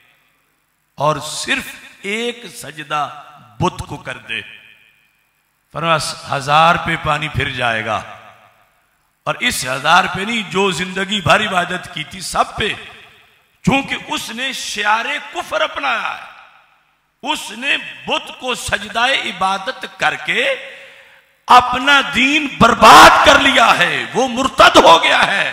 A: और सिर्फ एक सजदा बुत को कर दे, फरमाया हजार पे पानी फिर जाएगा। और इस हजार पे नहीं, जो जिंदगी भर इबादत की थी सब पे, क्योंकि उसने शियारे कुफर अपनाया है, उसने बुत को सजदाए इबादत करके अपना दीन बर्बाद कर लिया है, वो मुर्तद हो गया है।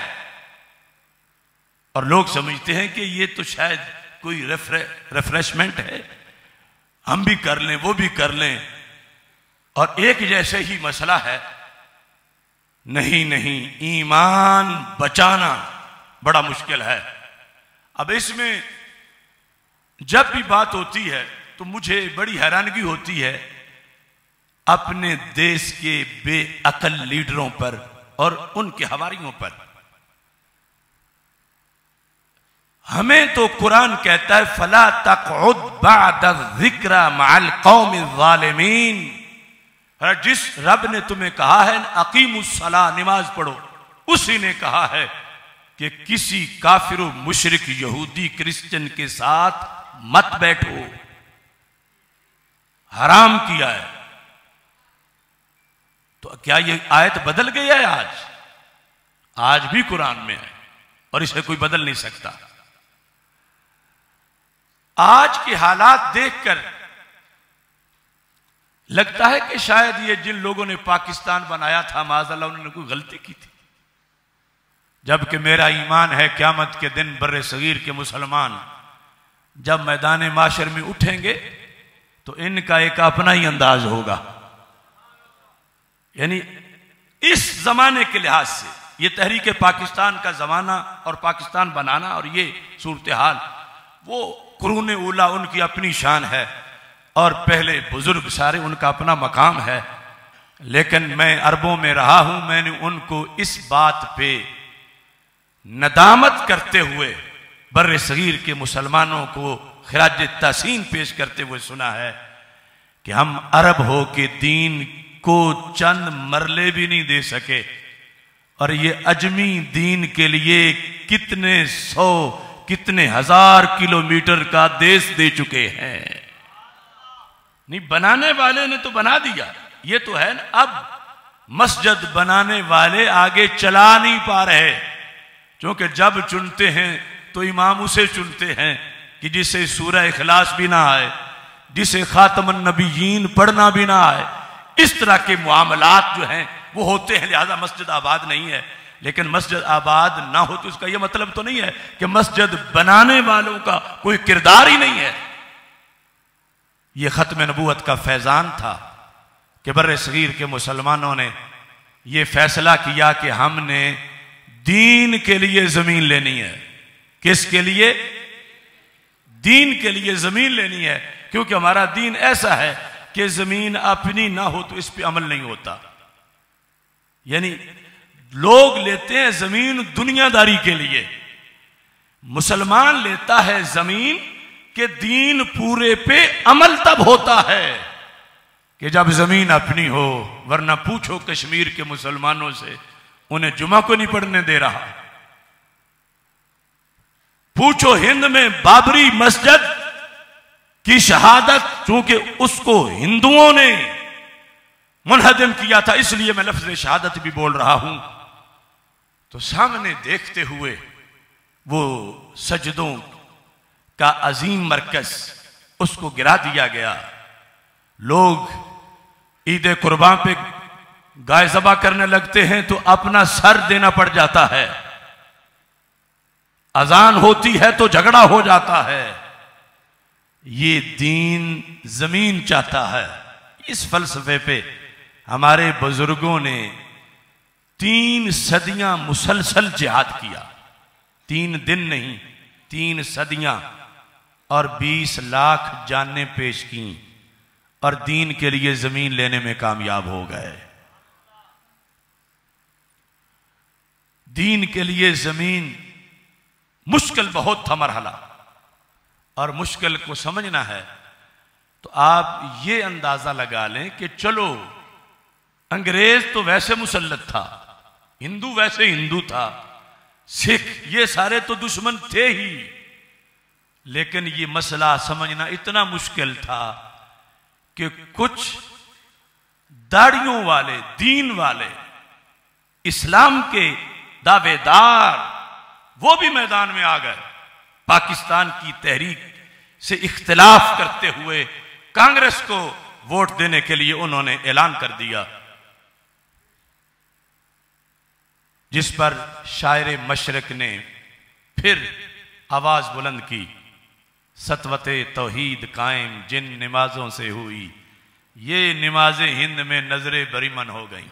A: और लोग समझते हैं कि ये तो शायद कोई रेफ्रे, रिफ्रेशमेंट है, हम भी कर लें वो भी कर लें और एक जैसे ही मसला है। नहीं नहीं, ईमान बचाना बड़ा मुश्किल है। अब इसमें जब भी बात होती है तो मुझे बड़ी हैरानगी होती है अपने देश के बेअकल लीडरों पर और उनके हवारियों पर। हमें तो कुरान कहता है फला तक़उद बअद ज़िक्रा मअल क़ौमि ज़ालिमीन, जिस रब ने तुम्हें कहा है अकीमुस्सलाह, नमाज पढ़ो, उसी ने कहा है कि किसी काफिर मुशरिक यहूदी क्रिश्चियन के साथ मत बैठो, हराम किया है। तो क्या ये आयत बदल गई है? आज आज भी कुरान में है और इसे कोई बदल नहीं सकता। आज के हालात देखकर लगता है कि शायद ये जिन लोगों ने पाकिस्तान बनाया था माज़अल्लाह उन्होंने कोई गलती की थी, जबकि मेरा ईमान है क़यामत के दिन बर्रे सगीर के मुसलमान जब मैदान माशर में उठेंगे तो इनका एक अपना ही अंदाज होगा। यानी इस जमाने के लिहाज से ये तहरीक पाकिस्तान का जमाना और पाकिस्तान बनाना और ये सूरत हाल, वो कुरून उला उनकी अपनी शान है और पहले बुजुर्ग सारे उनका अपना मकाम है। लेकिन मैं अरबों में रहा हूं, मैंने उनको इस बात पे नदामत करते हुए बर्रे सगीर के मुसलमानों को खिराज तहसीन पेश करते हुए सुना है कि हम अरब हो के दीन को चंद मरले भी नहीं दे सके और ये अजमी दीन के लिए कितने सौ कितने हजार किलोमीटर का देश दे चुके हैं। नहीं, बनाने वाले ने तो बना दिया, ये तो है ना। अब मस्जिद बनाने वाले आगे चला नहीं पा रहे, क्योंकि जब चुनते हैं तो इमाम उसे चुनते हैं कि जिसे सूरह इखलास भी ना आए, जिसे खातमुन नबीयीन पढ़ना भी ना आए। इस तरह के मामलात जो हैं वो होते हैं, लिहाजा मस्जिद आबाद नहीं है। लेकिन मस्जिद आबाद ना हो तो इसका यह मतलब तो नहीं है कि मस्जिद बनाने वालों का कोई किरदार ही नहीं है। यह खत्म नबूवत का फैजान था कि बर्रे सगीर के मुसलमानों ने यह फैसला किया कि हमने दीन के लिए जमीन लेनी है। किसके लिए? दीन के लिए जमीन लेनी है, क्योंकि हमारा दीन ऐसा है कि जमीन अपनी ना हो तो इस पे अमल नहीं होता। यानी लोग लेते हैं जमीन दुनियादारी के लिए, मुसलमान लेता है जमीन के दीन पूरे पे अमल तब होता है कि जब जमीन अपनी हो। वरना पूछो कश्मीर के मुसलमानों से, उन्हें जुमा को नहीं पढ़ने दे रहा। पूछो हिंद में बाबरी मस्जिद की शहादत, चूंकि उसको हिंदुओं ने मुनहदम किया था, इसलिए मैं लफ्ज शहादत भी बोल रहा हूं, तो सामने देखते हुए वो सजदों का अजीम मरकज उसको गिरा दिया गया। लोग ईद कुर्बान पे गाय ज़बा करने लगते हैं तो अपना सर देना पड़ जाता है, अजान होती है तो झगड़ा हो जाता है। ये दीन जमीन चाहता है। इस फलसफे पे हमारे बुजुर्गों ने तीन सदियां मुसलसल जिहाद किया, तीन दिन नहीं, तीन सदियां, और बीस लाख जानें पेश की और दीन के लिए जमीन लेने में कामयाब हो गए। दीन के लिए जमीन मुश्किल बहुत था मरहला, और मुश्किल को समझना है तो आप ये अंदाजा लगा लें कि चलो अंग्रेज तो वैसे मुसल्लत था, हिंदू वैसे हिंदू था, सिख ये सारे तो दुश्मन थे ही, लेकिन ये मसला समझना इतना मुश्किल था कि कुछ दाढ़ियों वाले, दीन वाले, इस्लाम के दावेदार वो भी मैदान में आ गए। पाकिस्तान की तहरीक से इख्तिलाफ करते हुए कांग्रेस को वोट देने के लिए उन्होंने ऐलान कर दिया, जिस पर शायर मशरक ने फिर आवाज बुलंद की, सतवते तौहीद कायम जिन नमाजों से हुई, ये नमाजें हिंद में नजरे बरीमन हो गई।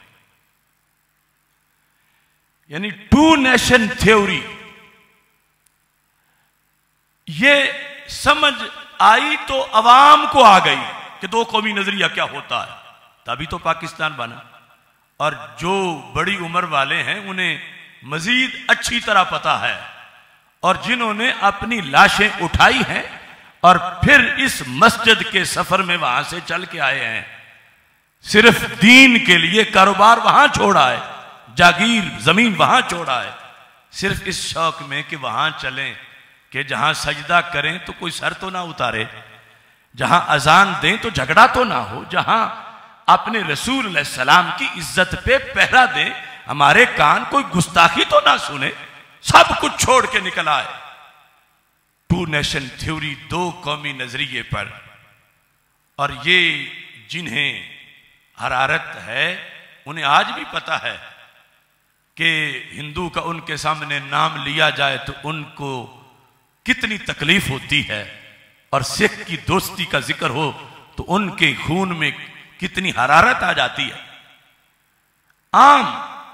A: यानी टू नेशन थ्योरी ये समझ आई तो अवाम को आ गई कि दो कौमी नजरिया क्या होता है, तभी तो पाकिस्तान बना। और जो बड़ी उम्र वाले हैं उन्हें मजीद अच्छी तरह पता है, और जिन्होंने अपनी लाशें उठाई हैं और फिर इस मस्जिद के सफर में वहां से चल के आए हैं, सिर्फ दीन के लिए कारोबार वहां छोड़ा है, जागीर जमीन वहां छोड़ा है, सिर्फ इस शौक में कि वहां चलें कि जहां सजदा करें तो कोई सर तो ना उतारे, जहां अजान दें तो झगड़ा तो ना हो, जहां अपने रसूल सलाम की इज्जत पे पहरा दें, हमारे कान कोई गुस्ताखी तो ना सुने, सब कुछ छोड़ के निकल आए। टू नेशन थ्योरी, दो कौमी नजरिए पर। और ये जिन्हें हरारत है उन्हें आज भी पता है कि हिंदू का उनके सामने नाम लिया जाए तो उनको कितनी तकलीफ होती है, और सिख की दोस्ती का जिक्र हो तो उनके खून में कितनी हरारत आ जाती है आम।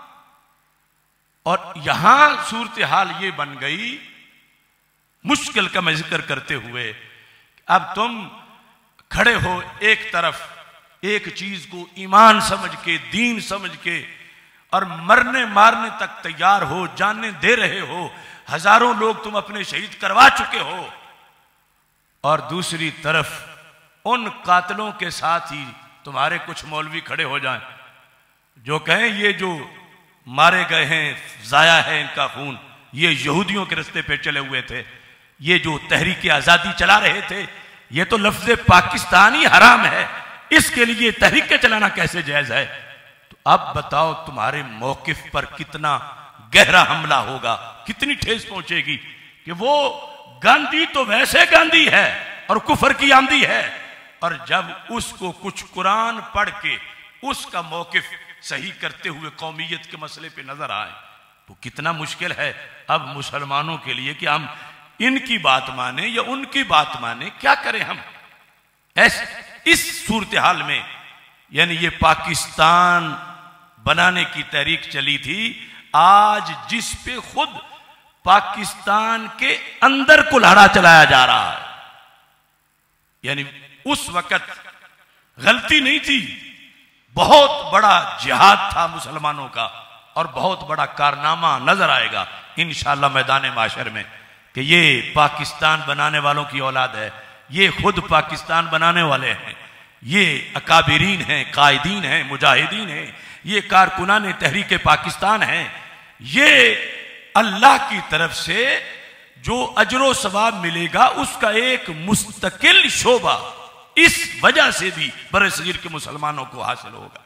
A: और यहां सूरत हाल ये बन गई, मुश्किल का मैं जिक्र करते हुए, अब तुम खड़े हो एक तरफ एक चीज को ईमान समझ के, दीन समझ के, और मरने मारने तक तैयार हो, जाने दे रहे हो, हजारों लोग तुम अपने शहीद करवा चुके हो, और दूसरी तरफ उन कातलों के साथ ही तुम्हारे कुछ मौलवी खड़े हो जाएं जो कहें ये जो मारे गए हैं, जाया है इनका खून, ये यहूदियों के रास्ते पे चले हुए थे, ये जो तहरीक आजादी चला रहे थे, ये तो लफ्ज पाकिस्तानी हराम है, इसके लिए तहरीक चलाना कैसे जायज है। तो अब बताओ तुम्हारे मौकिफ पर कितना गहरा हमला होगा, कितनी ठेस पहुंचेगी कि वो गांधी तो वैसे गांधी है और कुफर की आंधी है, और जब उसको कुछ कुरान पढ़ के उसका मौकिफ सही करते हुए कौमियत के मसले पे नजर आए तो कितना मुश्किल है अब मुसलमानों के लिए कि हम इनकी बात माने या उनकी बात माने, क्या करें हम। ऐस इस सूरत हाल में, यानी ये पाकिस्तान बनाने की तहरीक चली थी, आज जिस पे खुद पाकिस्तान के अंदर कुल्हाड़ा चलाया जा रहा है, यानी उस वक्त गलती नहीं थी, बहुत बड़ा जिहाद था मुसलमानों का, और बहुत बड़ा कारनामा नजर आएगा इंशाअल्लाह मैदान माशर में कि ये पाकिस्तान बनाने वालों की औलाद है, ये खुद पाकिस्तान बनाने वाले हैं, ये अकाबिरीन हैं, कायदीन हैं, मुजाहिदीन हैं, ये कारकुनान तहरीक पाकिस्तान हैं, ये अल्लाह की तरफ से जो अजरो सवाब मिलेगा उसका एक मुस्तकिल शोबा इस वजह से भी बरसगीर के मुसलमानों को हासिल होगा।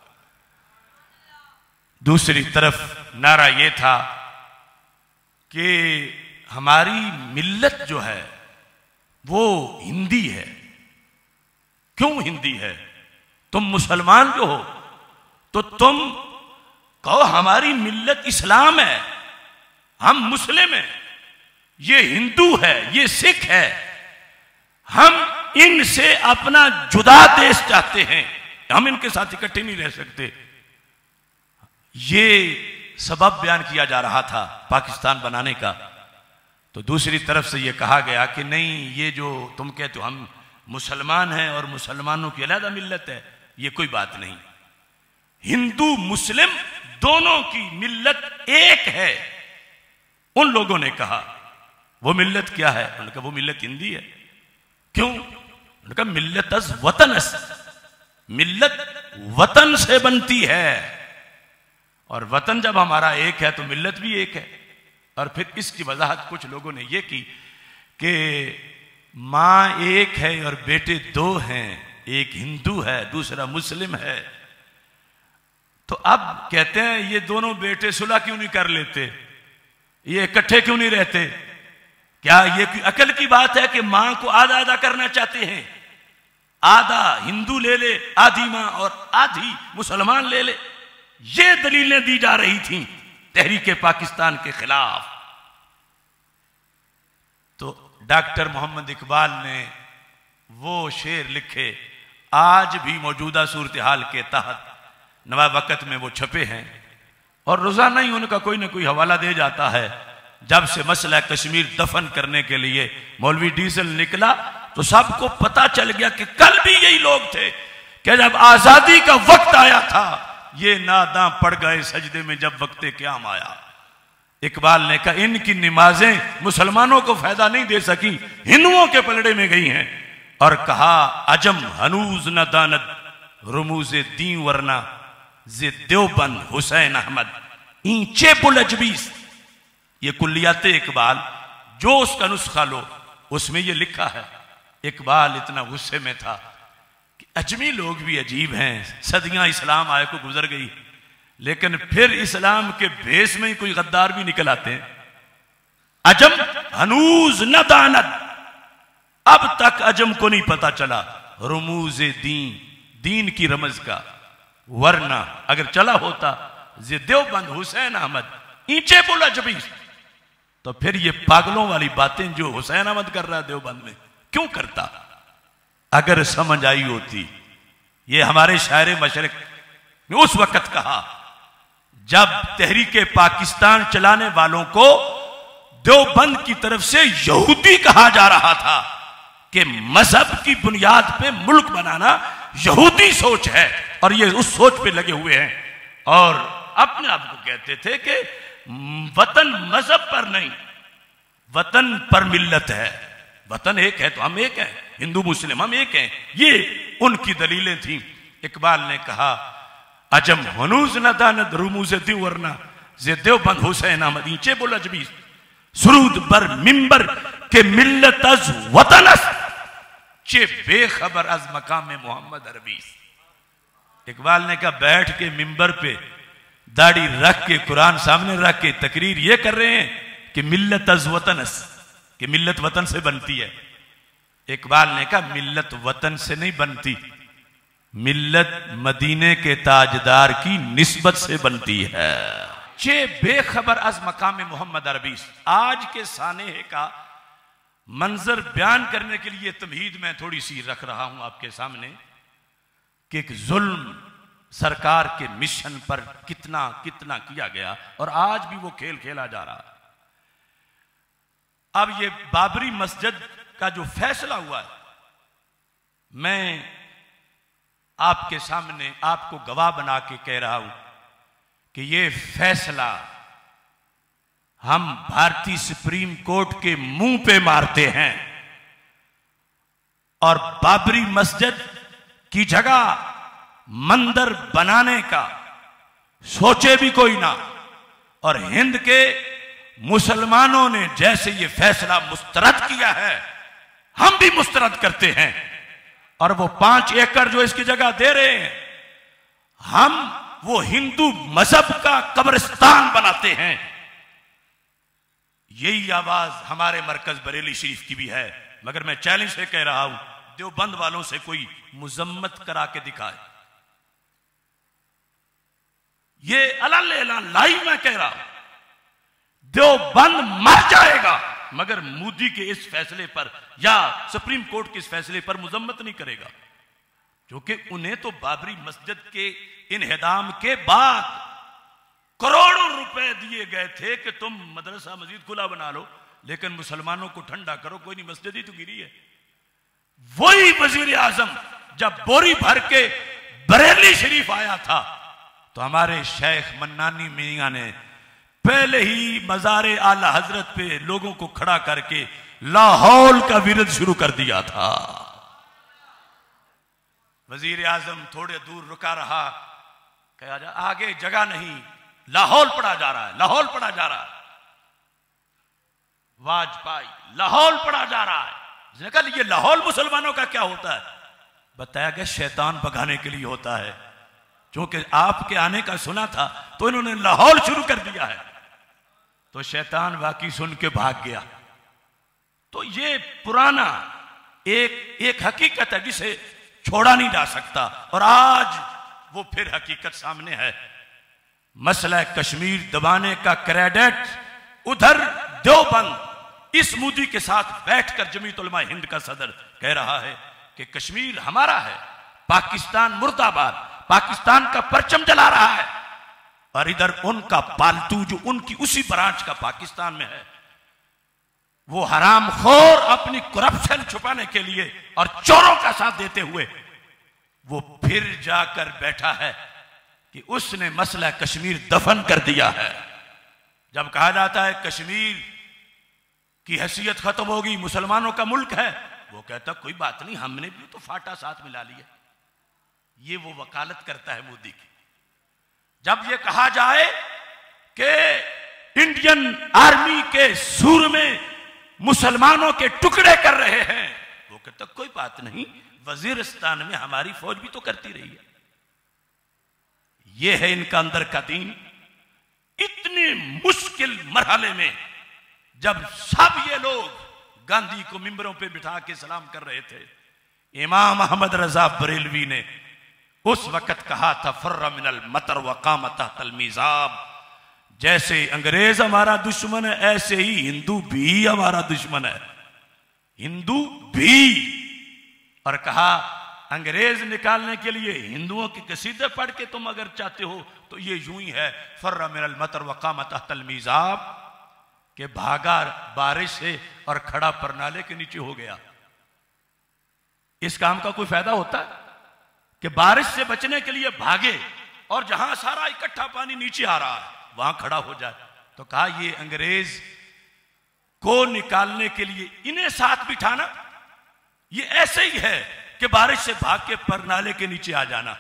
A: दूसरी तरफ नारा यह था कि हमारी मिल्लत जो है वो हिंदी है। क्यों हिंदी है? तुम मुसलमान जो हो तो तुम कहो हमारी मिल्लत इस्लाम है, हम मुस्लिम हैं, ये हिंदू है, ये सिख है, हम इनसे अपना जुदा देश चाहते हैं, हम इनके साथ इकट्ठे नहीं रह सकते। ये सबब बयान किया जा रहा था पाकिस्तान बनाने का। तो दूसरी तरफ से ये कहा गया कि नहीं, ये जो तुम कहते हो हम मुसलमान हैं और मुसलमानों की अलग मिल्लत है, ये कोई बात नहीं। हिंदू मुस्लिम दोनों की मिल्लत एक है। उन लोगों ने कहा वो मिल्लत क्या है? उन्होंने कहा वो मिल्लत हिंदी है। क्यों? उन्होंने कहा मिल्लत अस वतन अस, मिल्लत वतन से बनती है, और वतन जब हमारा एक है तो मिल्लत भी एक है। और फिर इसकी वजाहत कुछ लोगों ने यह की कि मां एक है और बेटे दो हैं, एक हिंदू है दूसरा मुस्लिम है। तो अब कहते हैं ये दोनों बेटे सुलह क्यों नहीं कर लेते, ये इकट्ठे क्यों नहीं रहते? क्या ये कोई अकल की बात है कि मां को आधा आधा करना चाहते हैं? आधा हिंदू ले ले, आधी मां और आधी मुसलमान ले ले। ये दलीलें दी जा रही थी तहरीक पाकिस्तान के खिलाफ। तो डॉक्टर मोहम्मद इकबाल ने वो शेर लिखे, आज भी मौजूदा सूरत हाल के तहत नवा वक्त में वो छपे हैं, और रोजाना ही उनका कोई ना कोई हवाला दे जाता है। जब से मसला कश्मीर दफन करने के लिए मौलवी डीजल निकला तो सबको पता चल गया कि कल भी यही लोग थे कि जब आजादी का वक्त आया था ये नादां पड़ गए सजदे में जब वक्त क़याम आया। इकबाल ने कहा इनकी नमाजें मुसलमानों को फायदा नहीं दे सकी, हिंदुओं के पलड़े में गई हैं। और कहा अजम हनूज न दानत रुमूज़े दी वरना जे देवबंद हुसैन अहमद ईंचे पुलजबीस। ये कुल्लियाते इकबाल जो उसका नुस्खा लो उसमें ये लिखा है। इकबाल इतना गुस्से में था कि अजमी लोग भी अजीब हैं, सदियां इस्लाम आए को गुजर गई, लेकिन फिर इस्लाम के भेस में ही कोई गद्दार भी निकल आते हैं। अजम हनूज न दानत, अब तक अजम को नहीं पता चला रमूज दीन, दीन की रमज का। वरना अगर चला होता जे देवबंद हुसैन अहमद ईंचे बोला जबी, तो फिर ये पागलों वाली बातें जो हुसैन अहमद कर रहा है देवबंद में क्यों करता? अगर समझ आई होती। ये हमारे शायर मशरक ने उस वक्त कहा जब तहरीके पाकिस्तान चलाने वालों को देवबंद की तरफ से यहूदी कहा जा रहा था कि मजहब की बुनियाद पे मुल्क बनाना यहूदी सोच है, और ये उस सोच पे लगे हुए हैं और अपने आप को कहते थे कि वतन मजहब पर नहीं, वतन पर मिल्लत है। वतन एक है तो हम एक हैं, हिंदू मुस्लिम हम एक हैं। ये उनकी दलीलें थीं। इकबाल ने कहा अजम हनूज न दानद रुमूज़े दी वरना जे देवबंद हुसैन अहमद ईंचे बोला जबी, सुरूद बर मिंबर के मिल्लत अज वतनस चे बेखबर अज मकाम मोहम्मद अरबीस। इकबाल ने कहा बैठ के मिंबर पे दाढ़ी रख के कुरान सामने रख के तकरीर ये कर रहे हैं कि मिल्लत अज वतनस, कि मिल्लत वतन से बनती है। इकबाल ने कहा मिल्लत वतन से नहीं बनती, मिल्लत मदीने के ताजदार की निस्बत से बनती है। चे बेखबर अज मकाम मोहम्मद अरबीस। आज के सानेह का मंजर बयान करने के लिए तमहीद में थोड़ी सी रख रहा हूं आपके सामने कि एक जुल्म सरकार के मिशन पर कितना कितना किया गया और आज भी वो खेल खेला जा रहा है। अब ये बाबरी मस्जिद का जो फैसला हुआ है, मैं आपके सामने आपको गवाह बना के कह रहा हूं कि ये फैसला हम भारतीय सुप्रीम कोर्ट के मुंह पे मारते हैं और बाबरी मस्जिद की जगह मंदिर बनाने का सोचे भी कोई ना। और हिंद के मुसलमानों ने जैसे ये फैसला मुस्तरद किया है, हम भी मुस्तरद करते हैं। और वो पांच एकड़ जो इसकी जगह दे रहे हैं, हम वो हिंदू मजहब का कब्रिस्तान बनाते हैं। यही आवाज हमारे मरकज बरेली शरीफ की भी है। मगर मैं चैलेंज से कह रहा हूं, देवबंद वालों से कोई मुजम्मत करा के दिखाए। ये अलान ऐलान लाइव मैं कह रहा हूं, देवबंद मर जाएगा मगर मोदी के इस फैसले पर या सुप्रीम कोर्ट के इस फैसले पर मुजम्मत नहीं करेगा। क्योंकि उन्हें तो बाबरी मस्जिद के इन्हिदाम के बाद करोड़ों रुपए दिए गए थे कि तुम मदरसा मस्जिद खुला बना लो, लेकिन मुसलमानों को ठंडा करो, कोई नहीं, मस्जिद ही तो गिरी है। वही वजीर आजम जब बोरी भर के बरेली शरीफ आया था तो हमारे शेख मन्नानी मियां ने पहले ही मज़ारे आला हजरत पे लोगों को खड़ा करके लाहौल का विरद शुरू कर दिया था। वजीर आजम थोड़े दूर रुका रहा, कहा जा आगे जगह नहीं, लाहौल पड़ा जा रहा है, लाहौल पड़ा जा रहा है। वाजपेयी लाहौल पड़ा जा रहा है। उसने कहा ये लाहौल मुसलमानों का क्या होता है? बताया गया शैतान भगाने के लिए होता है। क्योंकि आपके आने का सुना था तो इन्होंने लाहौल शुरू कर दिया है, तो शैतान बाकी सुन के भाग गया। तो ये पुराना एक एक हकीकत है जिसे छोड़ा नहीं जा सकता, और आज वो फिर हकीकत सामने है। मसला कश्मीर दबाने का क्रेडिट उधर देवबंद इस मोदी के साथ बैठकर जमीयत उलमा हिंद का सदर कह रहा है कि कश्मीर हमारा है, पाकिस्तान मुर्दाबाद, पाकिस्तान का परचम जला रहा है। और इधर उनका पालतू जो उनकी उसी ब्रांच का पाकिस्तान में है, वो हरामखोर अपनी करप्शन छुपाने के लिए और चोरों का साथ देते हुए वो फिर जाकर बैठा है कि उसने मसला कश्मीर दफन कर दिया है। जब कहा जाता है कश्मीर की हैसियत खत्म होगी, मुसलमानों का मुल्क है, वो कहता कोई बात नहीं, हमने भी तो फाटा साथ मिला लिया। ये वो वकालत करता है मोदी की। जब ये कहा जाए कि इंडियन आर्मी के सूर में मुसलमानों के टुकड़े कर रहे हैं, वो कहता कोई बात नहीं, वजीरिस्तान में हमारी फौज भी तो करती रही है। ये है इनका अंदर का दीन। इतने मुश्किल मरहले में जब सब ये लोग गांधी को मिंबरों पे बिठा के सलाम कर रहे थे, इमाम अहमद रजा बरेलवी ने उस वक्त कहा था, फर्रा मिनल मतर व कामत तहतल मीज़ाब, जैसे अंग्रेज हमारा दुश्मन है ऐसे ही हिंदू भी हमारा दुश्मन है, हिंदू भी। और कहा अंग्रेज निकालने के लिए हिंदुओं के कसीदे पढ़ के तुम अगर चाहते हो तो ये यूं ही है, फर्रा मिनल मतर व कामत तहतल मीज़ाब, के भागा बारिश से और खड़ा परनाले के नीचे हो गया। इस काम का कोई फायदा होता है कि बारिश से बचने के लिए भागे और जहां सारा इकट्ठा पानी नीचे आ रहा है वहां खड़ा हो जाए? तो कहा ये अंग्रेज को निकालने के लिए इन्हें साथ बिठाना ये ऐसे ही है कि बारिश से भाग के परनाले के नीचे आ जाना।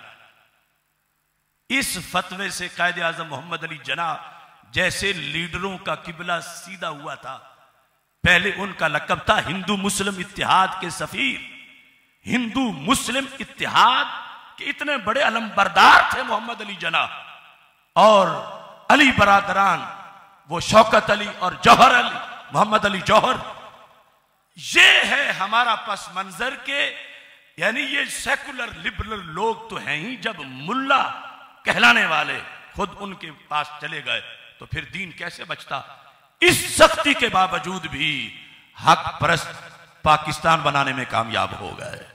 A: इस फतवे से कायदे आजम मोहम्मद अली जिन्ना जैसे लीडरों का किबला सीधा हुआ था। पहले उनका लक़ब था हिंदू मुस्लिम इत्तेहाद के सफीर। हिंदू मुस्लिम इत्तेहाद के इतने बड़े अलमबरदार थे मोहम्मद अली जिन्ना। और अली बरादरान, वो शौकत अली और जौहर अली, मोहम्मद अली जौहर, ये है हमारा पस मंजर के, यानी ये सेकुलर लिबरल लोग तो हैं ही। जब मुल्ला कहलाने वाले खुद उनके पास चले गए तो फिर दीन कैसे बचता? इस सख्ती के बावजूद भी हक परस्त पाकिस्तान बनाने में कामयाब हो गए।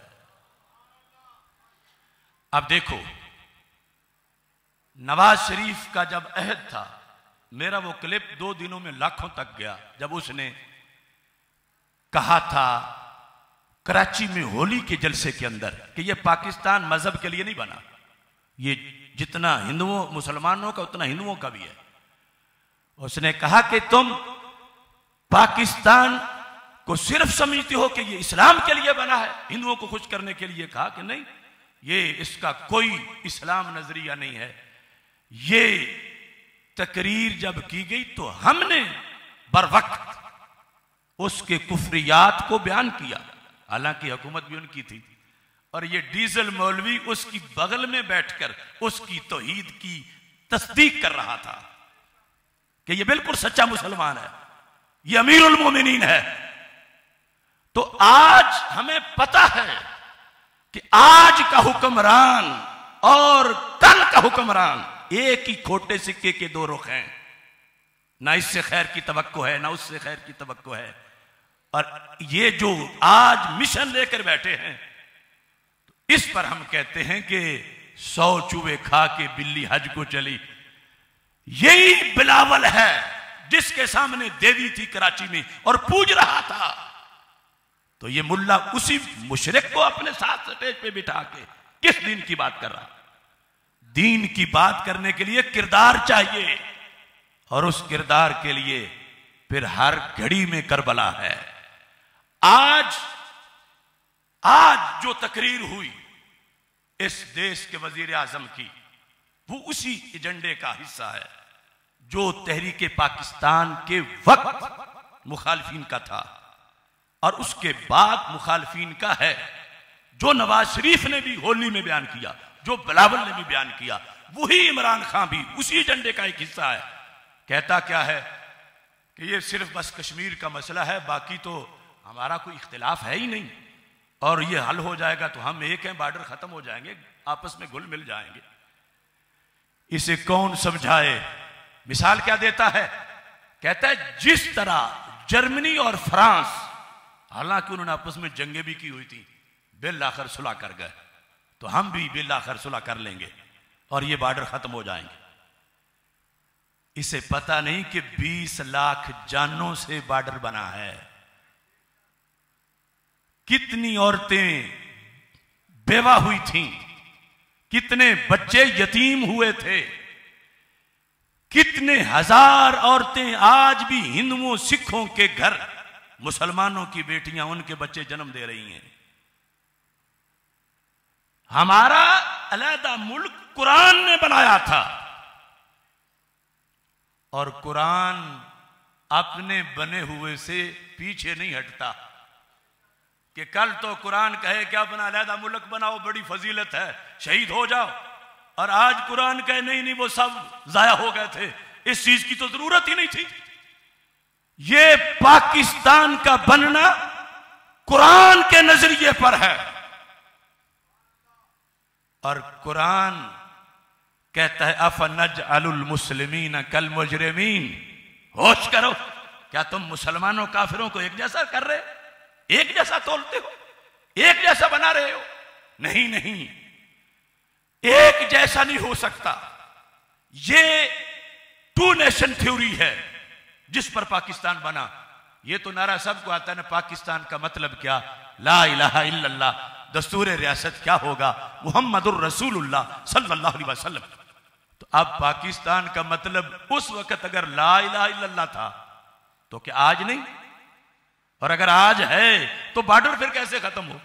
A: अब देखो, नवाज शरीफ का जब अहद था, मेरा वो क्लिप दो दिनों में लाखों तक गया, जब उसने कहा था कराची में होली के जलसे के अंदर कि ये पाकिस्तान मजहब के लिए नहीं बना, ये जितना हिंदुओं मुसलमानों का उतना हिंदुओं का भी है। उसने कहा कि तुम पाकिस्तान को सिर्फ समझते हो कि ये इस्लाम के लिए बना है, हिंदुओं को खुश करने के लिए। कहा कि नहीं, ये इसका कोई इस्लाम नजरिया नहीं है। ये तकरीर जब की गई तो हमने बरवक्त उसके कुफरियात को बयान किया, हालांकि हुकूमत भी उनकी थी। और ये डीजल मौलवी उसकी बगल में बैठकर उसकी तौहीद की तस्दीक कर रहा था कि ये बिल्कुल सच्चा मुसलमान है, ये अमीरुल मोमिनीन है। तो आज हमें पता है कि आज का हुक्मरान और कल का हुक्मरान एक ही खोटे सिक्के के दो रुख हैं, ना इससे खैर की तवक्को है ना उससे खैर की तवक्को है। और ये जो आज मिशन लेकर बैठे हैं, तो इस पर हम कहते हैं कि सौ चूहे खा के बिल्ली हज को चली। यही बिलावल है जिसके सामने देवी थी कराची में और पूज रहा था। तो ये मुल्ला उसी मुशरिक को अपने साथ स्टेज पे बिठा के किस दीन की बात कर रहा? दीन की बात करने के लिए किरदार चाहिए, और उस किरदार के लिए फिर हर घड़ी में करबला है। आज आज जो तकरीर हुई इस देश के वजीर आजम की, वो उसी एजेंडे का हिस्सा है जो तहरीक पाकिस्तान के वक्त मुखालफिन का था और उसके बाद मुखालफिन का है, जो नवाज शरीफ ने भी होली में बयान किया, जो बिलावल ने भी बयान किया, वही इमरान खान भी उसी एजेंडे का एक हिस्सा है। कहता क्या है कि ये सिर्फ बस कश्मीर का मसला है, बाकी तो हमारा कोई इख्तिलाफ है ही नहीं, और ये हल हो जाएगा तो हम एक हैं, बॉर्डर खत्म हो जाएंगे, आपस में घुल मिल जाएंगे। इसे कौन समझाए? मिसाल क्या देता है? कहता है जिस तरह जर्मनी और फ्रांस, हालांकि उन्होंने आपस में जंगें भी की हुई थी, बिल आखिर सुलह कर गए, तो हम भी बिल आखिर सुलह कर लेंगे और ये बॉर्डर खत्म हो जाएंगे। इसे पता नहीं कि बीस लाख जानों से बॉर्डर बना है। कितनी औरतें बेवा हुई थीं, कितने बच्चे यतीम हुए थे, कितने हजार औरतें आज भी हिंदुओं सिखों के घर, मुसलमानों की बेटियां, उनके बच्चे जन्म दे रही हैं। हमारा अलहदा मुल्क कुरान ने बनाया था, और कुरान अपने बने हुए से पीछे नहीं हटता कि कल तो कुरान कहे कि अपना अलहदा मुल्क बनाओ, बड़ी फजीलत है, शहीद हो जाओ, और आज कुरान कहे नहीं नहीं वो सब जाया हो गए थे, इस चीज की तो जरूरत ही नहीं थी। ये पाकिस्तान का बनना कुरान के नजरिए पर है, और कुरान कहता है अफनज अलुल मुस्लिमीन कल मुजरिमीन। होश करो, क्या तुम मुसलमानों काफिरों को एक जैसा कर रहे, एक जैसा तोलते हो, एक जैसा बना रहे हो? नहीं नहीं, एक जैसा नहीं हो सकता। ये टू नेशन थ्योरी है जिस पर पाकिस्तान बना। ये तो नारा सबको आता है ना, पाकिस्तान का मतलब क्या, ला इलाहा इल्लल्लाह, दस्तूर रियासत क्या होगा, मुहम्मदुर रसूलुल्लाह सल्लल्लाहु अलैहि वसल्लम। तो अब पाकिस्तान का मतलब उस वक्त अगर ला इलाहा इल्लल्लाह था तो क्या आज नहीं? और अगर आज है तो बॉर्डर फिर कैसे खत्म हो?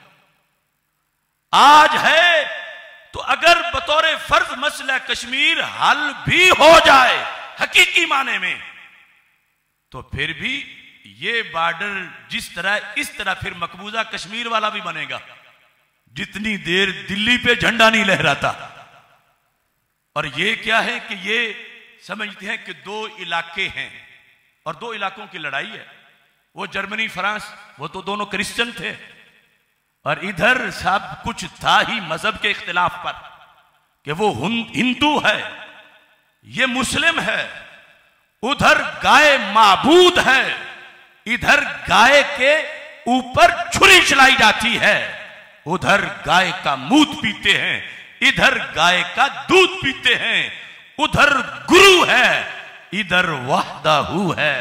A: आज है तो अगर बतौर फर्ज मसला कश्मीर हल भी हो जाए हकीकी माने में, तो फिर भी ये बॉर्डर जिस तरह इस तरह फिर मकबूजा कश्मीर वाला भी बनेगा, जितनी देर दिल्ली पे झंडा नहीं लहराता। और ये क्या है कि ये समझते हैं कि दो इलाके हैं और दो इलाकों की लड़ाई है। वो जर्मनी फ्रांस, वो तो दोनों क्रिश्चियन थे, और इधर सब कुछ था ही मजहब के इख्तिलाफ पर, कि वो हिंदू है, ये मुस्लिम है, उधर गाय माबूद है, इधर गाय के ऊपर छुरी चलाई जाती है, उधर गाय का मूत पीते हैं, इधर गाय का दूध पीते हैं, उधर गुरु है, इधर वहदाहू है।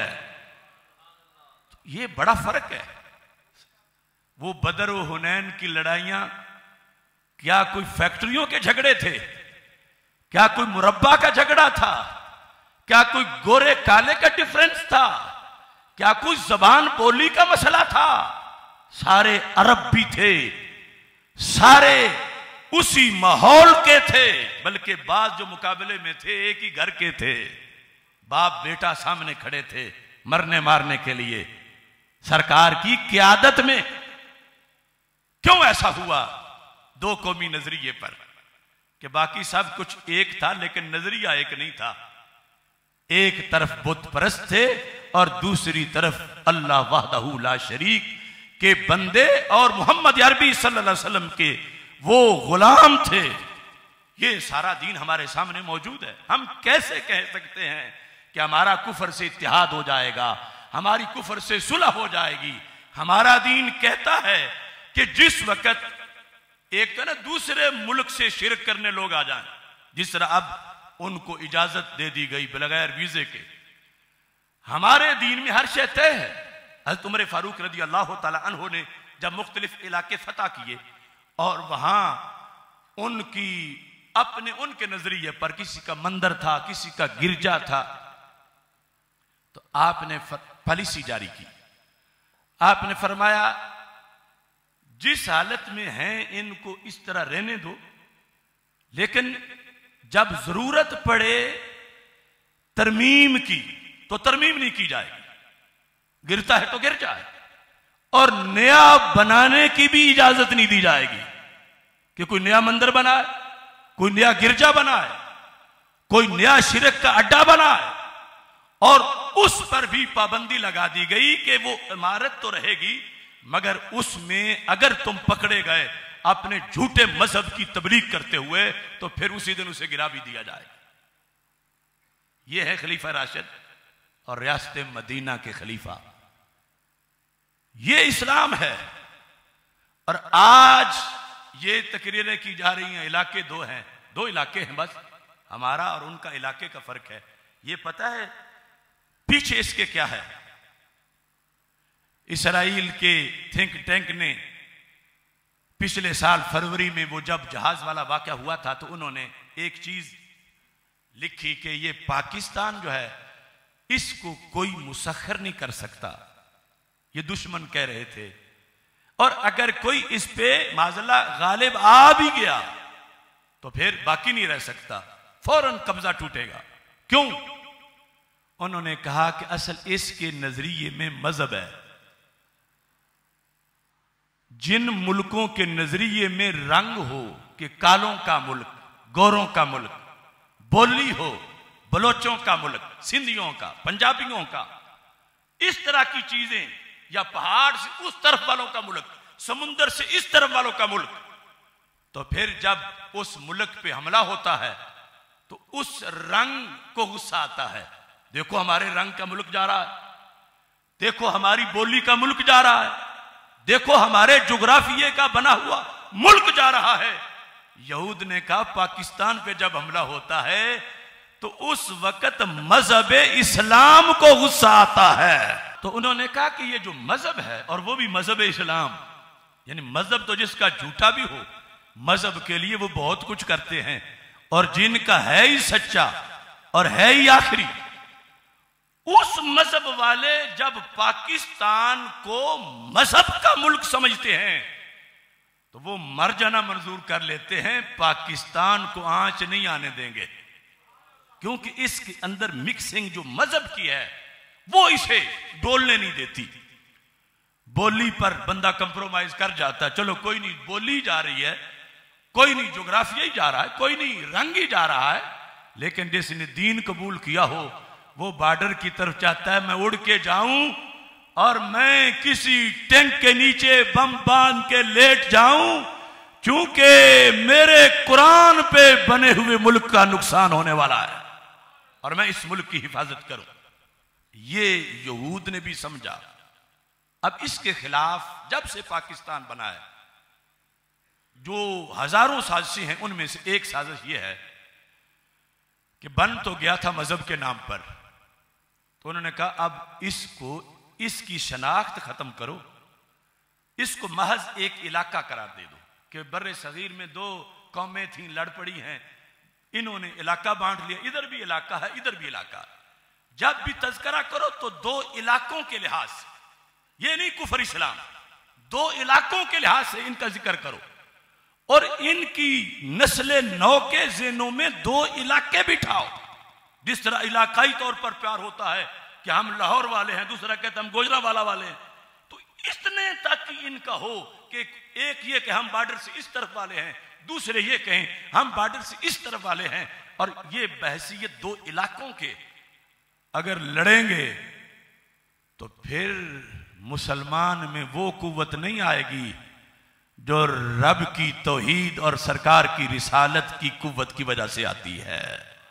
A: ये बड़ा फर्क है। वो बदर व हुनैन की लड़ाइयां क्या कोई फैक्ट्रियों के झगड़े थे? क्या कोई मुरब्बा का झगड़ा था? क्या कोई गोरे काले का डिफरेंस था? क्या कोई जबान बोली का मसला था? सारे अरब भी थे, सारे उसी माहौल के थे, बल्कि बाद जो मुकाबले में थे एक ही घर के थे, बाप बेटा सामने खड़े थे मरने मारने के लिए सरकार की क़यादत में। क्यों ऐसा हुआ? दो कौमी नजरिए पर, कि बाकी सब कुछ एक था लेकिन नजरिया एक नहीं था। एक तरफ बुत परस्त थे और दूसरी तरफ अल्लाह वहदहू ला शरीक के बंदे और मोहम्मद अरबी सल्लल्लाहु अलैहि वसल्लम के वो गुलाम थे। ये सारा दीन हमारे सामने मौजूद है। हम कैसे कह सकते हैं कि हमारा कुफर से इत्तेहाद हो जाएगा, हमारी कुफर से सुलह हो जाएगी? हमारा दीन कहता है कि जिस वक्त एक तो ना दूसरे मुल्क से शिरक करने लोग आ जाएं, जिस तरह अब उनको इजाजत दे दी गई बगैर वीजे के, हमारे दीन में हर शय तय है। हज़रत उमर फारूक रज़ी अल्लाह तआला अन्हु ने जब मुख्तलिफ इलाके फतह किए और वहां उनकी अपने उनके नजरिए पर किसी का मंदिर था, किसी का गिरजा था, तो आपने पॉलिसी जारी की। आपने फरमाया जिस हालत में हैं इनको इस तरह रहने दो, लेकिन जब जरूरत पड़े तरमीम की तो तरमीम नहीं की जाएगी, गिरता है तो गिर जाए, और नया बनाने की भी इजाजत नहीं दी जाएगी कि कोई नया मंदिर बनाए, कोई नया गिरजा बनाए, कोई नया शिरक का अड्डा बनाए। और उस पर भी पाबंदी लगा दी गई कि वो इमारत तो रहेगी मगर उसमें अगर तुम पकड़े गए अपने झूठे मजहब की तबलीग करते हुए तो फिर उसी दिन उसे गिरा भी दिया जाएगा। यह है खलीफा राशिद और रियासत मदीना के खलीफा। ये इस्लाम है। और आज ये तकरीरें की जा रही हैं, इलाके दो हैं, दो इलाके हैं बस, हमारा और उनका इलाके का फर्क है। ये पता है पीछे इसके क्या है? इसराइल के थिंक टैंक ने पिछले साल फरवरी में वो जब जहाज वाला वाकया हुआ था तो उन्होंने एक चीज लिखी कि ये पाकिस्तान जो है इसको कोई मुसख्खर नहीं कर सकता, ये दुश्मन कह रहे थे। और अगर कोई इस पे माजल्ला गालिब आ भी गया तो फिर बाकी नहीं रह सकता, फौरन कब्जा टूटेगा। क्यों? उन्होंने कहा कि असल इसके नजरिए में मजहब है। जिन मुल्कों के नजरिए में रंग हो कि कालों का मुल्क, गोरों का मुल्क, बोली हो बलोचों का मुल्क, सिंधियों का, पंजाबियों का, इस तरह की चीजें, या पहाड़ से उस तरफ वालों का मुल्क, समुंदर से इस तरफ वालों का मुल्क, तो फिर जब उस मुल्क पे हमला होता है तो उस रंग को गुस्सा आता है। देखो हमारे रंग का मुल्क जा रहा है, देखो हमारी बोली का मुल्क जा रहा है, देखो हमारे जुग्राफिये का बना हुआ मुल्क जा रहा है। यहूद ने कहा पाकिस्तान पे जब हमला होता है तो उस वक्त मजहब इस्लाम को गुस्सा आता है। तो उन्होंने कहा कि ये जो मजहब है, और वो भी मजहब इस्लाम, यानी मजहब तो जिसका झूठा भी हो, मजहब के लिए वो बहुत कुछ करते हैं, और जिनका है ही सच्चा और है ही आखिरी, उस मजहब वाले जब पाकिस्तान को मजहब का मुल्क समझते हैं तो वो मर जाना मंजूर कर लेते हैं, पाकिस्तान को आंच नहीं आने देंगे, क्योंकि इसके अंदर मिक्सिंग जो मजहब की है वो इसे डोलने नहीं देती। बोली पर बंदा कंप्रोमाइज कर जाता है, चलो कोई नहीं, बोली जा रही है, कोई नहीं, ज्योग्राफिया ही जा रहा है, कोई नहीं, रंग ही जा रहा है, लेकिन जिसने दीन कबूल किया हो वो बॉर्डर की तरफ चाहता है मैं उड़ के जाऊं और मैं किसी टैंक के नीचे बम बांध के लेट जाऊं, क्योंकि मेरे कुरान पे बने हुए मुल्क का नुकसान होने वाला है और मैं इस मुल्क की हिफाजत करूं। ये यहूद ने भी समझा। अब इसके खिलाफ जब से पाकिस्तान बना है, जो हजारों साजिशें हैं, उनमें से एक साजिश यह है कि बन तो गया था मजहब के नाम पर, तो उन्होंने कहा अब इसको, इसकी शनाख्त खत्म करो, इसको महज एक इलाका करार दे दो कि बर्रे सगीर में दो कौमें थीं, लड़ पड़ी हैं, इन्होंने इलाका बांट लिया, इधर भी इलाका है, इधर भी इलाका है। जब भी तज़किरा करो तो दो इलाकों के लिहाज से, ये नहीं कुफर इस्लाम, दो इलाकों के लिहाज से इनका जिक्र करो, और इनकी नस्ल नौ के ज़हनों में दो इलाके बिठाओ। जिस तरह इलाकाई तौर पर प्यार होता है कि हम लाहौर वाले हैं, दूसरा कहता हम गोजरावाला वाले हैं, तो इतने तक इनका हो कि एक ये कि हम बॉर्डर से इस तरफ वाले हैं, दूसरे ये कहें हम बॉर्डर से इस तरफ वाले हैं, और ये बहसीयत दो इलाकों के अगर लड़ेंगे तो फिर मुसलमान में वो कुव्वत नहीं आएगी जो रब की तौहीद और सरकार की रिसालत की कुव्वत की वजह से आती है।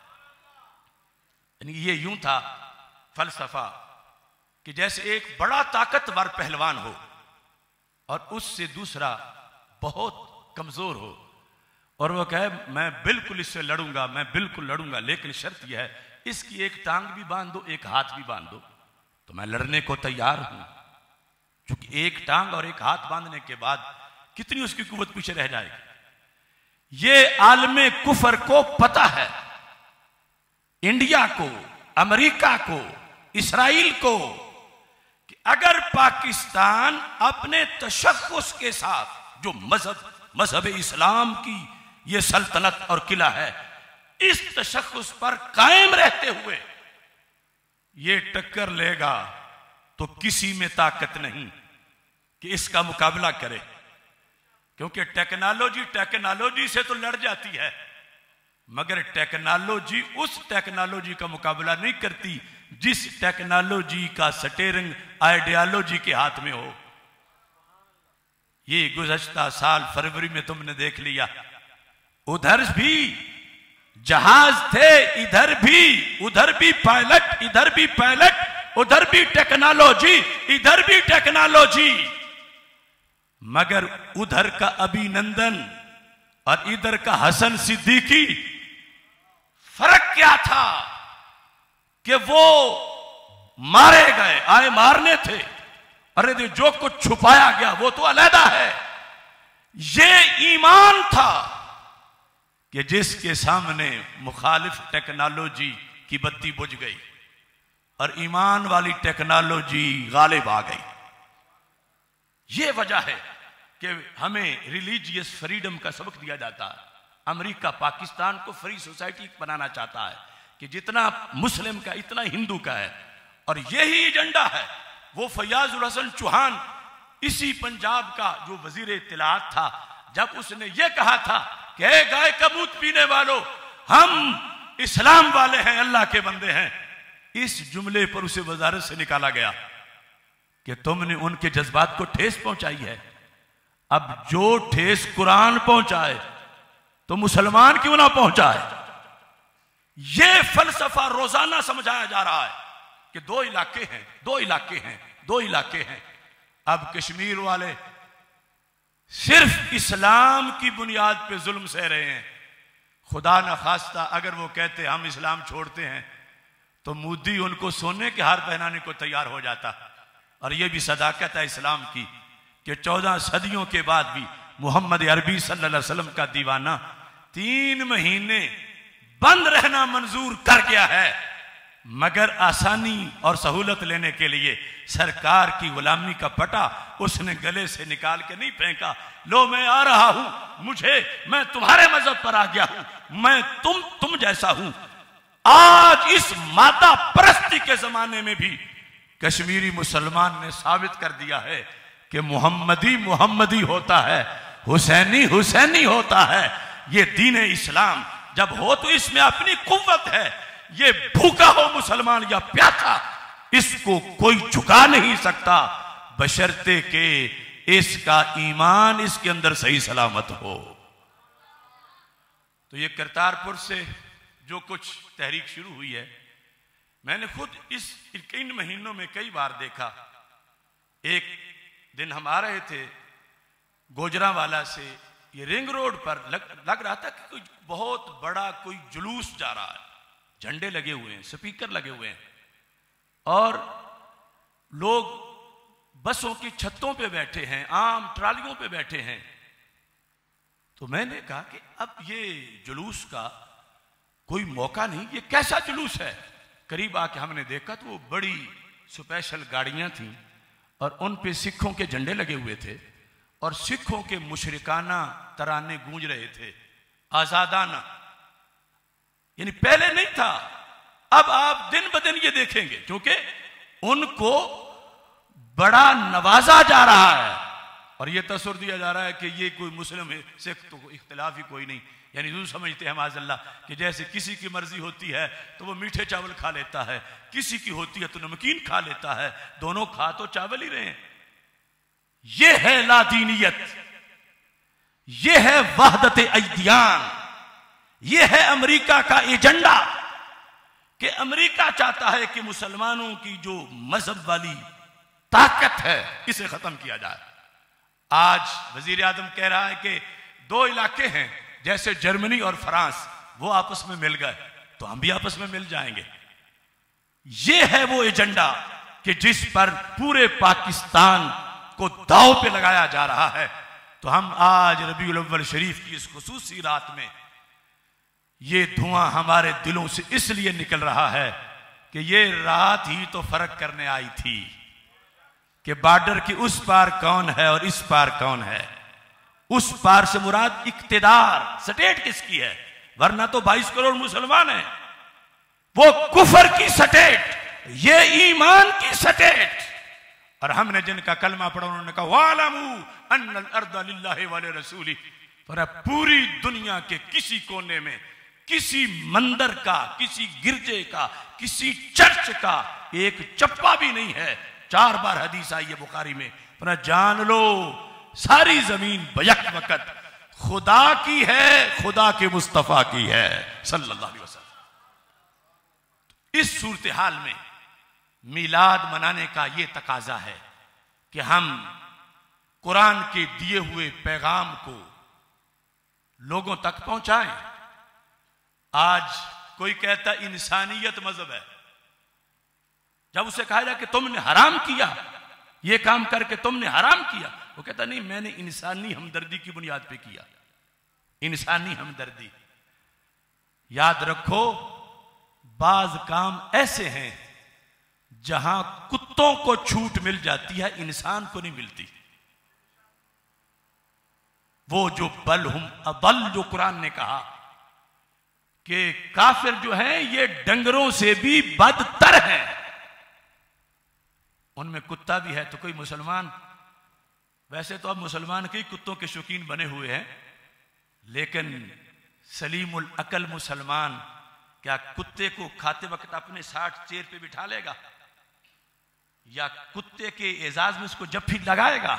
A: यानी ये यूं था फलसफा कि जैसे एक बड़ा ताकतवर पहलवान हो और उससे दूसरा बहुत कमजोर हो, और वो कहे मैं बिल्कुल इससे लड़ूंगा, मैं बिल्कुल लड़ूंगा, लेकिन शर्त यह है इसकी एक टांग भी बांध दो, एक हाथ भी बांध दो, तो मैं लड़ने को तैयार हूं। क्योंकि एक टांग और एक हाथ बांधने के बाद कितनी उसकी कुव्वत पीछे रह जाएगी। ये आलमे कुफर को पता है, इंडिया को, अमेरिका को, इसराइल को, कि अगर पाकिस्तान अपने तशख्खुस के साथ जो मजहब मजहब इस्लाम की ये सल्तनत और किला है, इस तशख्खुस पर कायम रहते हुए ये टक्कर लेगा तो किसी में ताकत नहीं कि इसका मुकाबला करे, क्योंकि टेक्नोलॉजी टेक्नोलॉजी से तो लड़ जाती है, मगर टेक्नोलॉजी उस टेक्नोलॉजी का मुकाबला नहीं करती जिस टेक्नोलॉजी का स्टीयरिंग आइडियोलॉजी के हाथ में हो। ये गुज़श्ता साल फरवरी में तुमने देख लिया, उधर भी जहाज थे, इधर भी, उधर भी पायलट, इधर भी पायलट, उधर भी टेक्नोलॉजी, इधर भी टेक्नोलॉजी, मगर उधर का अभिनंदन और इधर का हसन सिद्दीकी, फर्क क्या था कि वो मारे गए, आए मारने थे, अरे जो कुछ छुपाया गया वो तो अलहदा है। ये ईमान था कि जिसके सामने मुखालिफ टेक्नोलॉजी की बत्ती बुझ गई और ईमान वाली टेक्नोलॉजी गालिब आ गई। ये वजह है कि हमें रिलीजियस फ्रीडम का सबक दिया जाता है। अमेरिका पाकिस्तान को फ्री सोसाइटी बनाना चाहता है कि जितना मुस्लिम का इतना हिंदू का है, और यही एजेंडा है। वो फयाजुल हसन चौहान, इसी पंजाब का जो वजीर इत्तलात था, जब उसने ये कहा था कि ए गाय का दूध पीने वालों, हम इस्लाम वाले हैं, अल्लाह के बंदे हैं, इस जुमले पर उसे वजारत से निकाला गया। कि तुमने उनके जज्बात को ठेस पहुंचाई है। अब जो ठेस कुरान पहुंचाए तो मुसलमान क्यों ना पहुंचाए। यह फलसफा रोजाना समझाया जा रहा है कि दो इलाके हैं, दो इलाके हैं, दो इलाके हैं। अब कश्मीर वाले सिर्फ इस्लाम की बुनियाद पे जुल्म सह रहे हैं। खुदा न खास्ता अगर वो कहते हम इस्लाम छोड़ते हैं तो मोदी उनको सोने के हार पहनाने को तैयार हो जाता। और ये भी सदाकत है इस्लाम की कि चौदह सदियों के बाद भी मोहम्मद अरबी सल्लल्लाहु अलैहि वसल्लम का दीवाना तीन महीने बंद रहना मंजूर कर गया है, मगर आसानी और सहूलत लेने के लिए सरकार की गुलामी का पटा उसने गले से निकाल के नहीं फेंका। लो मैं आ रहा हूं, मुझे मैं तुम्हारे मजहब पर आ गया हूं, मैं तुम तुम जैसा हूं। आज इस माता परस्ती के जमाने में भी कश्मीरी मुसलमान ने साबित कर दिया है कि मोहम्मदी मोहम्मदी होता है, हुसैनी हुसैनी होता है। ये दीन इस्लाम जब हो तो इसमें अपनी कुव्वत है। ये भूखा हो मुसलमान या प्यासा, इसको कोई झुका नहीं सकता बशर्ते के इसका ईमान इसके अंदर सही सलामत हो। तो ये करतारपुर से जो कुछ तहरीक शुरू हुई है, मैंने खुद इस इन महीनों में कई बार देखा। एक दिन हम आ रहे थे गोजरावाला से, ये रिंग रोड पर लग, लग रहा था कि कोई बहुत बड़ा कोई जुलूस जा रहा है, झंडे लगे हुए हैं, स्पीकर लगे हुए हैं और लोग बसों की छतों पे बैठे हैं, आम ट्रालियों पे बैठे हैं। तो मैंने कहा कि अब ये जुलूस का कोई मौका नहीं, ये कैसा जुलूस है। करीब आके हमने देखा तो वो बड़ी स्पेशल गाड़ियां थी और उन पे सिखों के झंडे लगे हुए थे और सिखों के मुशरिकाना तराने गूंज रहे थे, आजादाना। यानी पहले नहीं था, अब आप दिन ब दिन ये देखेंगे क्योंकि उनको बड़ा नवाजा जा रहा है और ये तस्वर दिया जा रहा है कि ये कोई मुस्लिम है, सिख तो इख्तिलाफ ही कोई नहीं। यानी यूं समझते हैं माज़अल्लाह कि जैसे किसी की मर्जी होती है तो वो मीठे चावल खा लेता है, किसी की होती है तो नमकीन खा लेता है, दोनों खा तो चावल ही रहे हैं। ये है लादीनियत, ये है वहदत अदियान, ये है अमेरिका का एजेंडा कि अमेरिका चाहता है कि मुसलमानों की जो मजहब वाली ताकत है इसे खत्म किया जाए। आज वजीर आजम कह रहा है कि दो इलाके हैं जैसे जर्मनी और फ्रांस, वो आपस में मिल गए तो हम भी आपस में मिल जाएंगे। ये है वो एजेंडा कि जिस पर पूरे पाकिस्तान को दांव पे लगाया जा रहा है। तो हम आज रबीउल अव्वल शरीफ की इस खुसूसी रात में ये धुआं हमारे दिलों से इसलिए निकल रहा है कि ये रात ही तो फर्क करने आई थी कि बॉर्डर की उस पार कौन है और इस पार कौन है। उस पार से मुराद इक्तिदार स्टेट किसकी है, वरना तो बाईस करोड़ मुसलमान हैं। वो कुफर की स्टेट, ये ईमान की स्टेट। और हमने जिनका कलमा पढ़ा उन्होंने कहा वालमू अन्नल अर्द लिल्लाहि व लिरसूली। पर पूरी दुनिया के किसी कोने में किसी मंदिर का, किसी गिरजे का, किसी चर्च का एक चप्पा भी नहीं है। चार बार हदीस आई है बुखारी में। पर जान लो सारी जमीन बयक वक़्त खुदा की है, खुदा के मुस्तफा की है सल्लल्लाहु अलैहि वसल्लम। इस सूरत हाल में मिलाद मनाने का यह तकाजा है कि हम कुरान के दिए हुए पैगाम को लोगों तक पहुंचाएं। आज कोई कहता इंसानियत मजहब है, जब उसे कहा जाए कि तुमने हराम किया, यह काम करके तुमने हराम किया, वो कहता नहीं मैंने इंसानी हमदर्दी की बुनियाद पे किया। इंसानी हमदर्दी, याद रखो बाज काम ऐसे हैं जहां कुत्तों को छूट मिल जाती है, इंसान को नहीं मिलती। वो जो बल हम अबल, जो कुरान ने कहा कि काफिर जो हैं ये डंगरों से भी बदतर हैं, उनमें कुत्ता भी है। तो कोई मुसलमान, वैसे तो अब मुसलमान के कुत्तों के शौकीन बने हुए हैं, लेकिन सलीमुल अकल मुसलमान क्या कुत्ते को खाते वक्त अपने साठ चेयर पे बिठा लेगा? या कुत्ते के एजाज में उसको जफ्फी लगाएगा?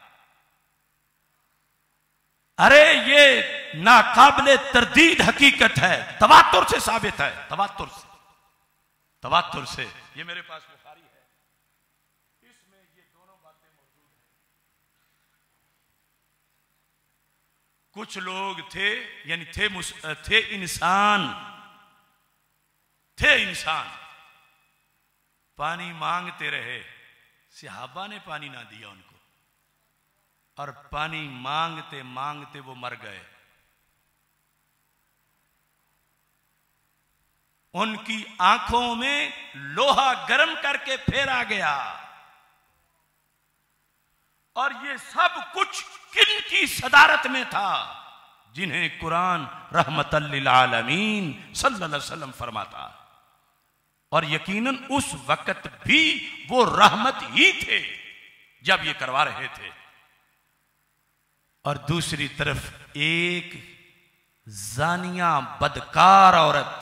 A: अरे ये नाकाबिले तरदीद हकीकत है, तवातुर से साबित है, तवातुर से, तवातुर से। ये मेरे पास बुखारी है, इसमें ये दोनों बातें मौजूद हैं। कुछ लोग थे, यानी थे थे इंसान, थे इंसान, पानी मांगते रहे, सहाबा ने पानी ना दिया उनको, और पानी मांगते मांगते वो मर गए। उनकी आंखों में लोहा गर्म करके फेरा गया। और ये सब कुछ किन की सदारत में था? जिन्हें कुरान रहमतल लिल आलमीन सल्लल्लाहु अलैहि वसल्लम फरमाता। और यकीनन उस वक्त भी वो रहमत ही थे जब ये करवा रहे थे। और दूसरी तरफ एक जानिया बदकार औरत,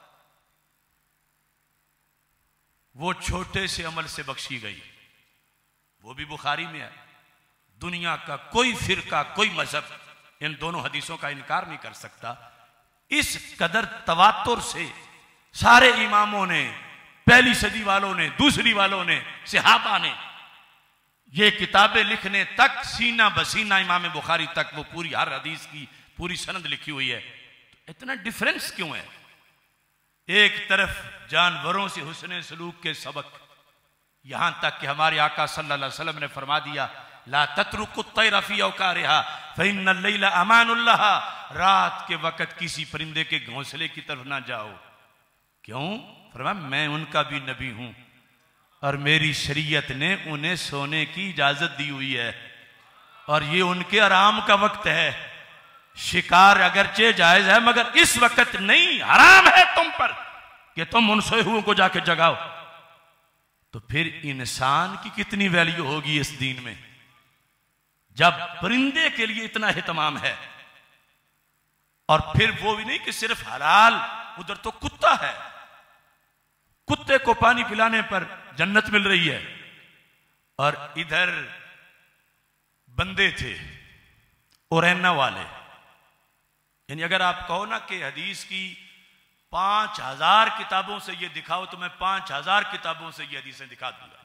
A: वो छोटे से अमल से बख्शी गई, वो भी बुखारी में है। दुनिया का कोई फिरका, कोई मजहब इन दोनों हदीसों का इनकार नहीं कर सकता। इस कदर तवातुर से सारे इमामों ने, पहली सदी वालों ने, दूसरी वालों ने, सहाबा ने, ये किताबें लिखने तक सीना बसीना इमाम बुखारी तक वो पूरी हर हदीस की पूरी सनद लिखी हुई है। तो इतना डिफरेंस क्यों है? एक तरफ जानवरों से हुस्ने सलूक के सबक, यहां तक कि हमारे आका सल्लल्लाहु अलैहि वसल्लम ने फरमा दिया, ला तत्रुकु तैरा फी औकारिहा फइन्नल लैला अमानुल्लाह, रात के वक्त किसी परिंदे के घोंसले की तरफ ना जाओ। क्यों? फरमाया मैं उनका भी नबी हूं और मेरी शरीयत ने उन्हें सोने की इजाजत दी हुई है, और ये उनके आराम का वक्त है। शिकार अगरचे जायज है, मगर इस वक्त नहीं, हराम है तुम पर कि तुम उन सोए हुओं को जाके जगाओ। तो फिर इंसान की कितनी वैल्यू होगी इस दीन में, जब परिंदे के लिए इतना एहतमाम है। और फिर वो भी नहीं कि सिर्फ हलाल, उधर तो कुत्ता है, कुत्ते को पानी पिलाने पर जन्नत मिल रही है। और इधर बंदे थे ओरैना वाले, यानी अगर आप कहो ना कि हदीस की पांच हजार किताबों से ये दिखाओ, तो मैं पांच हजार किताबों से ये हदीसें दिखा दूंगा,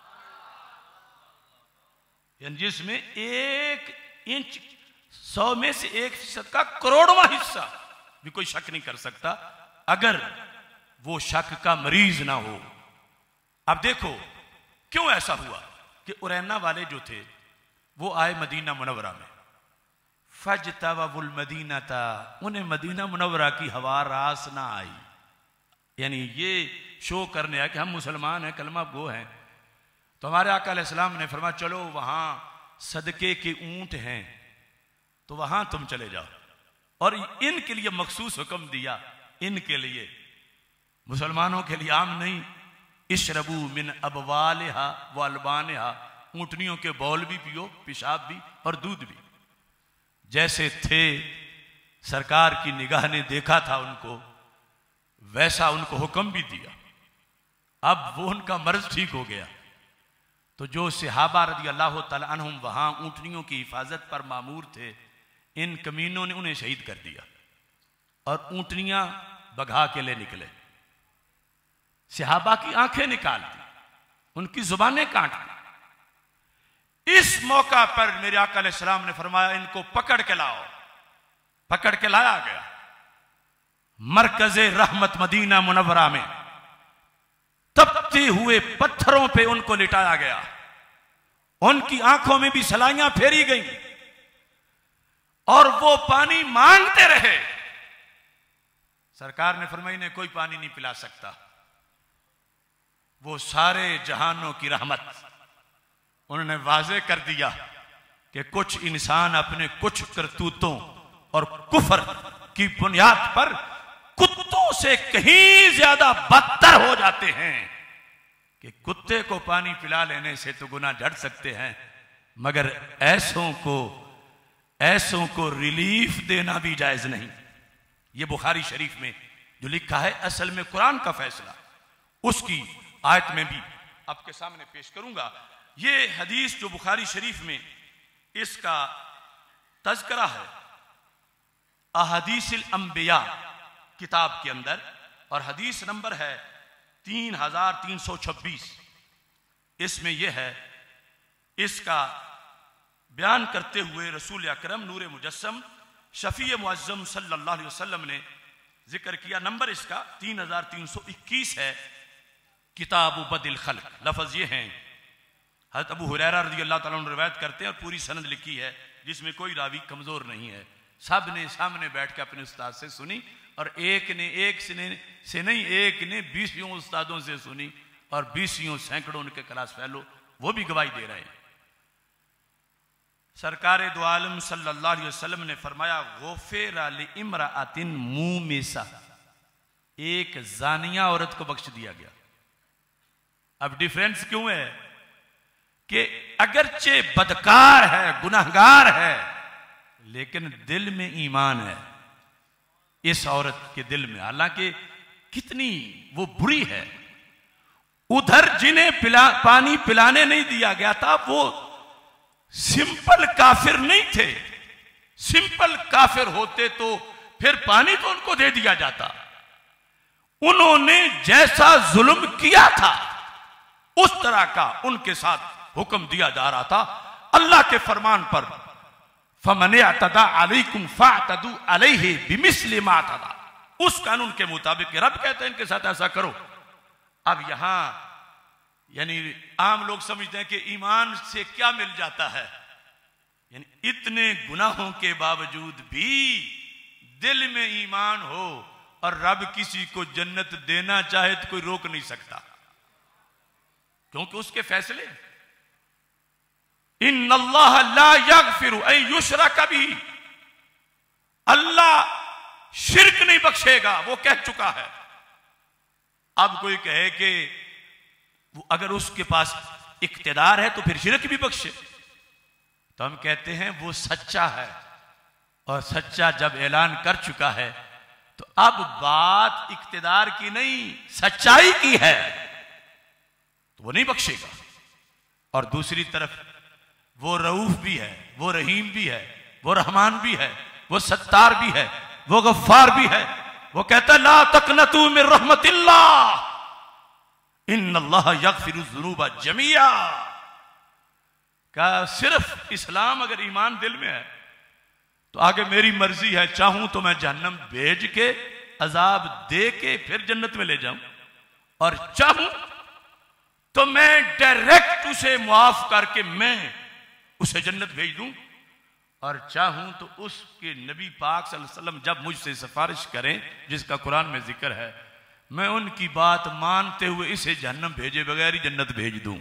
A: यानी जिसमें एक इंच सौ में से एक फीसद का करोड़वां हिस्सा भी कोई शक नहीं कर सकता, अगर वो शक का मरीज ना हो। अब देखो क्यों ऐसा हुआ कि उरैना वाले जो थे वो आए मदीना मुनव्वरा में, फजतवुल मदीना था, उन्हें मदीना मुनव्वरा की हवा रास ना आई, यानी ये शो करने आया कि हम मुसलमान हैं, कलमा गो हैं। तो हमारे आका अलैहिस्सलाम ने फरमाया चलो वहां सदके के ऊंट हैं, तो वहां तुम चले जाओ, और इनके लिए मखसूस हुक्म दिया, इनके लिए, मुसलमानों के लिए आम नहीं। इशरबू मिन अबवालिहा व अलबानिहा, ऊंटनियों के बौल भी पियो, पेशाब भी और दूध भी। जैसे थे सरकार की निगाह ने देखा था उनको, वैसा उनको हुक्म भी दिया। अब वो उनका मर्ज ठीक हो गया, तो जो सहाबा रज़ी अल्लाह तआला अन्हुम वहां ऊंटनियों की हिफाजत पर मामूर थे, इन कमीनों ने उन्हें शहीद कर दिया और ऊंटनियां बघा के ले निकले। सहाबा की आंखें निकाल दी, उनकी जुबानें काट दी। इस मौका पर मेरे आका अलैहिस्सलाम ने फरमाया इनको पकड़ के लाओ। पकड़ के लाया गया मरकज़े रहमत मदीना मुनव्वरा में, तपते हुए पत्थरों पे उनको लिटाया गया, उनकी आंखों में भी सलाइयां फेरी गईं और वो पानी मांगते रहे। सरकार ने फरमाया इन्हें कोई पानी नहीं पिला सकता। वो सारे जहानों की रहमत, उन्होंने वाजे कर दिया कि कुछ इंसान अपने कुछ करतूतों और कुफर की बुनियाद पर कुत्तों से कहीं ज्यादा बदतर हो जाते हैं। कि कुत्ते को पानी पिला लेने से तो गुनाह झड़ सकते हैं, मगर ऐसों को ऐसों को रिलीफ देना भी जायज नहीं। ये बुखारी शरीफ में जो लिखा है, असल में कुरान का फैसला, उसकी आयत में भी आपके सामने पेश करूंगा। ये हदीस जो बुखारी शरीफ में इसका तज़किरा है अहदीसिल अंबिया किताब के अंदर, और हदीस नंबर है तीन हजार तीन सौ छब्बीस। इसमें यह है, इसका बयान करते हुए रसूल अकरम नूर मुजस्सम शफी मुअज़्ज़म सल्लल्लाहु अलैहि वसल्लम ने जिक्र किया। नंबर इसका तीन हजार तीन सौ इक्कीस है। किताब बदिल खल्क, लफ्ज़ ये हैं, हज़रत अबू हुरैरा रज़ी अल्लाह ताला अन्हु रिवायत करते हैं और पूरी सनद लिखी है जिसमें कोई रावी कमजोर नहीं है। सब ने सामने बैठ के अपने उस्ताद से सुनी, और एक ने एक से, ने, से नहीं एक ने बीसियों उस्तादों से सुनी, और बीसियों सैकड़ों उनके क्लास फैलो वो भी गवाही दे रहे हैं। सरकार दो आलम सल्लल्लाहु अलैहि वसल्लम ने फरमाया, गुफ़िरा लिइम्राअतिन मुमिसा, एक जानिया औरत को बख्श दिया गया। अब डिफरेंस क्यों है कि अगरचे बदकार है, गुनाहगार है, लेकिन दिल में ईमान है इस औरत के दिल में, हालांकि कितनी वो बुरी है। उधर जिन्हें पिला पानी पिलाने नहीं दिया गया था वो सिंपल काफिर नहीं थे। सिंपल काफिर होते तो फिर पानी तो उनको दे दिया जाता। उन्होंने जैसा जुल्म किया था उस तरह का उनके साथ हुक्म दिया जा रहा था अल्लाह के फरमान पर। फमन अतदा अलैकुम फअतदू अलैहि बिमिस्लि मा अतदा, उस कानून के मुताबिक रब कहते हैं इनके साथ ऐसा करो। अब यहां यानी आम लोग समझते हैं कि ईमान से क्या मिल जाता है, यानी इतने गुनाहों के बावजूद भी दिल में ईमान हो और रब किसी को जन्नत देना चाहे तो कोई रोक नहीं सकता, क्योंकि उसके फैसले। इन्नल्लाह ला यगफिरु अन युशरका बिही, अल्लाह शिर्क नहीं बख्शेगा, वो कह चुका है। अब कोई कहे कि वो अगर उसके पास इख्तिदार है तो फिर शिर्क भी बख्शे, तो हम कहते हैं वो सच्चा है, और सच्चा जब ऐलान कर चुका है तो अब बात इख्तिदार की नहीं सच्चाई की है, तो वो नहीं बख्शेगा। और दूसरी तरफ वो रऊफ भी है, वो रहीम भी है, वो रहमान भी है, वो सत्तार भी है, वो गफ्फार भी है। वो कहता है ला तकनतू मिन रहमतिल्लाह इन्नल्लाह यगफिरु ज़ुनूबा जमीआ। का सिर्फ इस्लाम अगर ईमान दिल में है तो आगे मेरी मर्जी है, चाहूं तो मैं जहन्नम भेज के अजाब दे के फिर जन्नत में ले जाऊं, और चाहूं तो मैं डायरेक्ट उसे मुआफ करके मैं उसे जन्नत भेज दूं, और चाहूं तो उसके नबी पाक सल्लल्लाहु अलैहि वसल्लम जब मुझसे सिफारिश करें जिसका कुरान में जिक्र है, मैं उनकी बात मानते हुए इसे जहन्नम भेजे बगैर ही जन्नत भेज दूं।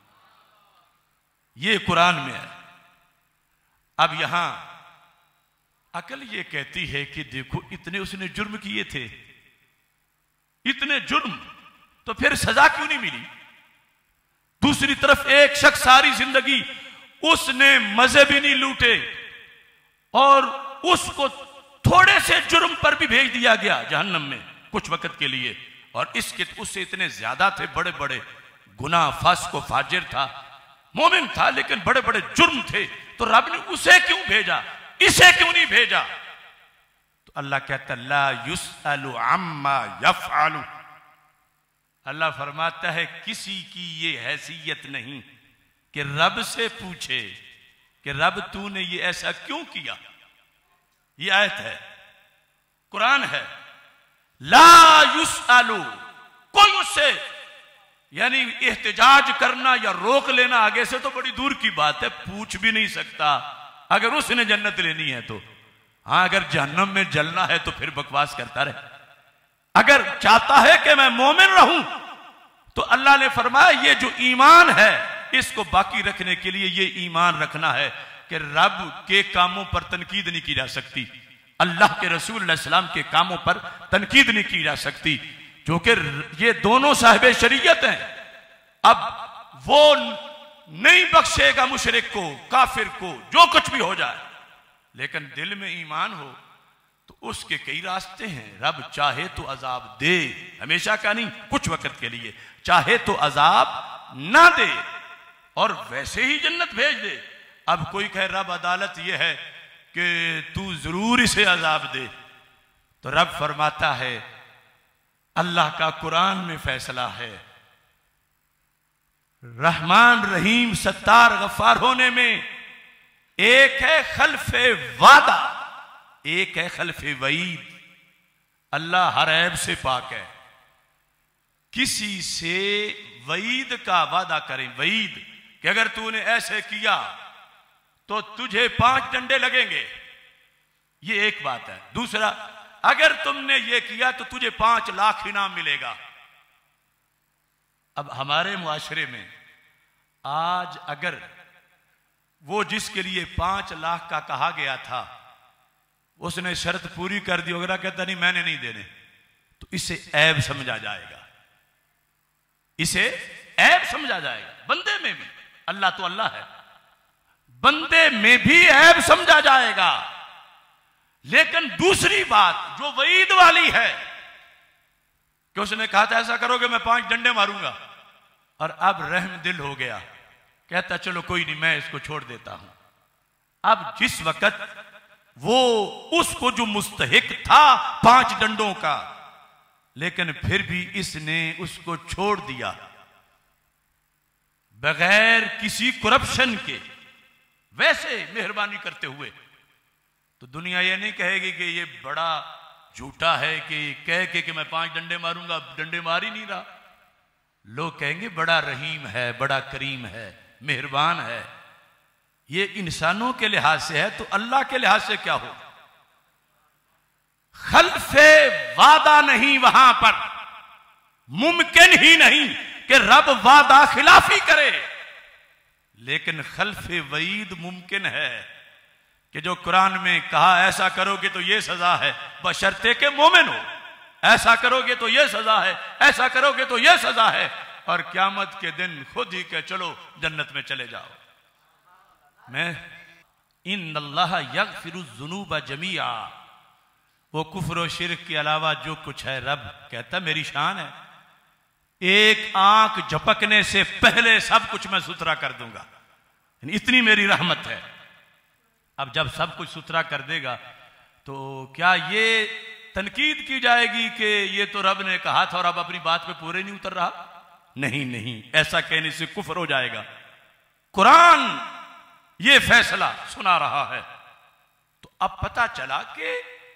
A: ये कुरान में है। अब यहां अकल ये कहती है कि देखो इतने उसने जुर्म किए थे, इतने जुर्म, तो फिर सजा क्यों नहीं मिली? दूसरी तरफ एक शख्स सारी जिंदगी उसने मजे भी नहीं लूटे और उसको थोड़े से जुर्म पर भी भेज दिया गया जहन्नम में कुछ वक्त के लिए, और इसके उससे इतने ज्यादा थे, बड़े बड़े गुनाह, फास्क व फाजिर था, मोमिन था लेकिन बड़े बड़े जुर्म थे, तो रब ने उसे क्यों भेजा, इसे क्यों नहीं भेजा? तो अल्लाह कहता ला युसअलु अम्मा यफअलु, अल्लाह फरमाता है किसी की ये हैसियत नहीं कि रब से पूछे कि रब तूने ये ऐसा क्यों किया। ये आयत है, कुरान है। ला युसअलु, कोई उससे यानी एहतिजाज करना या रोक लेना आगे से तो बड़ी दूर की बात है, पूछ भी नहीं सकता अगर उसने जन्नत लेनी है तो। हां अगर जहन्नम में जलना है तो फिर बकवास करता रहे। अगर चाहता है कि मैं मोमिन रहूं तो अल्लाह ने फरमाया ये जो ईमान है इसको बाकी रखने के लिए ये ईमान रखना है कि रब के कामों पर तनकीद नहीं की जा सकती, अल्लाह के रसूल अलैहि सलाम के कामों पर तनकीद नहीं की जा सकती, क्योंकि ये दोनों साहिब शरीयत हैं। अब वो नहीं बख्शेगा मुशरिक को, काफिर को, जो कुछ भी हो जाए, लेकिन दिल में ईमान हो तो उसके कई रास्ते हैं। रब चाहे तो अजाब दे, हमेशा का नहीं, कुछ वक्त के लिए। चाहे तो अजाब ना दे और वैसे ही जन्नत भेज दे। अब कोई कहे रब अदालत यह है कि तू जरूर इसे अजाब दे, तो रब फरमाता है अल्लाह का कुरान में फैसला है, रहमान रहीम सत्तार गफ्फार होने में एक है खल्फे वादा, एक है खल्फे वईद। अल्लाह हर ऐब से पाक है। किसी से वईद का वादा करें, वईद कि अगर तूने ऐसे किया तो तुझे पांच डंडे लगेंगे, ये एक बात है। दूसरा, अगर तुमने ये किया तो तुझे पांच लाख इनाम मिलेगा। अब हमारे मुआशरे में आज अगर वो जिसके लिए पांच लाख का कहा गया था उसने शर्त पूरी कर दी, अगर कहता नहीं मैंने नहीं देने, तो इसे ऐब समझा जाएगा, इसे ऐब समझा जाएगा। बंदे में भी, अल्लाह तो अल्लाह है, बंदे में भी ऐब समझा जाएगा। लेकिन दूसरी बात जो वईद वाली है कि उसने कहा था ऐसा करोगे मैं पांच डंडे मारूंगा, और अब रहम दिल हो गया, कहता चलो कोई नहीं मैं इसको छोड़ देता हूं। अब जिस वक्त वो उसको जो मुस्तहिक था पांच डंडों का, लेकिन फिर भी इसने उसको छोड़ दिया बगैर किसी करप्शन के, वैसे मेहरबानी करते हुए, तो दुनिया ये नहीं कहेगी कि ये बड़ा झूठा है कि कह के कि मैं पांच डंडे मारूंगा, डंडे मार ही नहीं रहा। लोग कहेंगे बड़ा रहीम है, बड़ा करीम है, मेहरबान है। ये इंसानों के लिहाज से है, तो अल्लाह के लिहाज से क्या हो? खल्फे वादा नहीं, वहां पर मुमकिन ही नहीं कि रब वादा खिलाफी करे, लेकिन खल्फे वईद मुमकिन है कि जो कुरान में कहा ऐसा करोगे तो ये सजा है, बशर्ते के मोमिन हो, ऐसा करोगे तो ये सजा है, ऐसा करोगे तो ये सजा है, और क़यामत के दिन खुद ही के चलो जन्नत में चले जाओ। मैं इन्नल्लाह यग़फिरु ज़ुनूब जमीआ, वो कुफ्र और शिर्क के अलावा जो कुछ है रब कहता मेरी शान है, एक आंख झपकने से पहले सब कुछ मैं सुथरा कर दूंगा, इतनी मेरी रहमत है। अब जब सब कुछ सुथरा कर देगा तो क्या ये तनकीद की जाएगी कि ये तो रब ने कहा था और अब अपनी बात पे पूरे नहीं उतर रहा? नहीं नहीं, ऐसा कहने से कुफ्र हो जाएगा। कुरान ये फैसला सुना रहा है। तो अब पता चला कि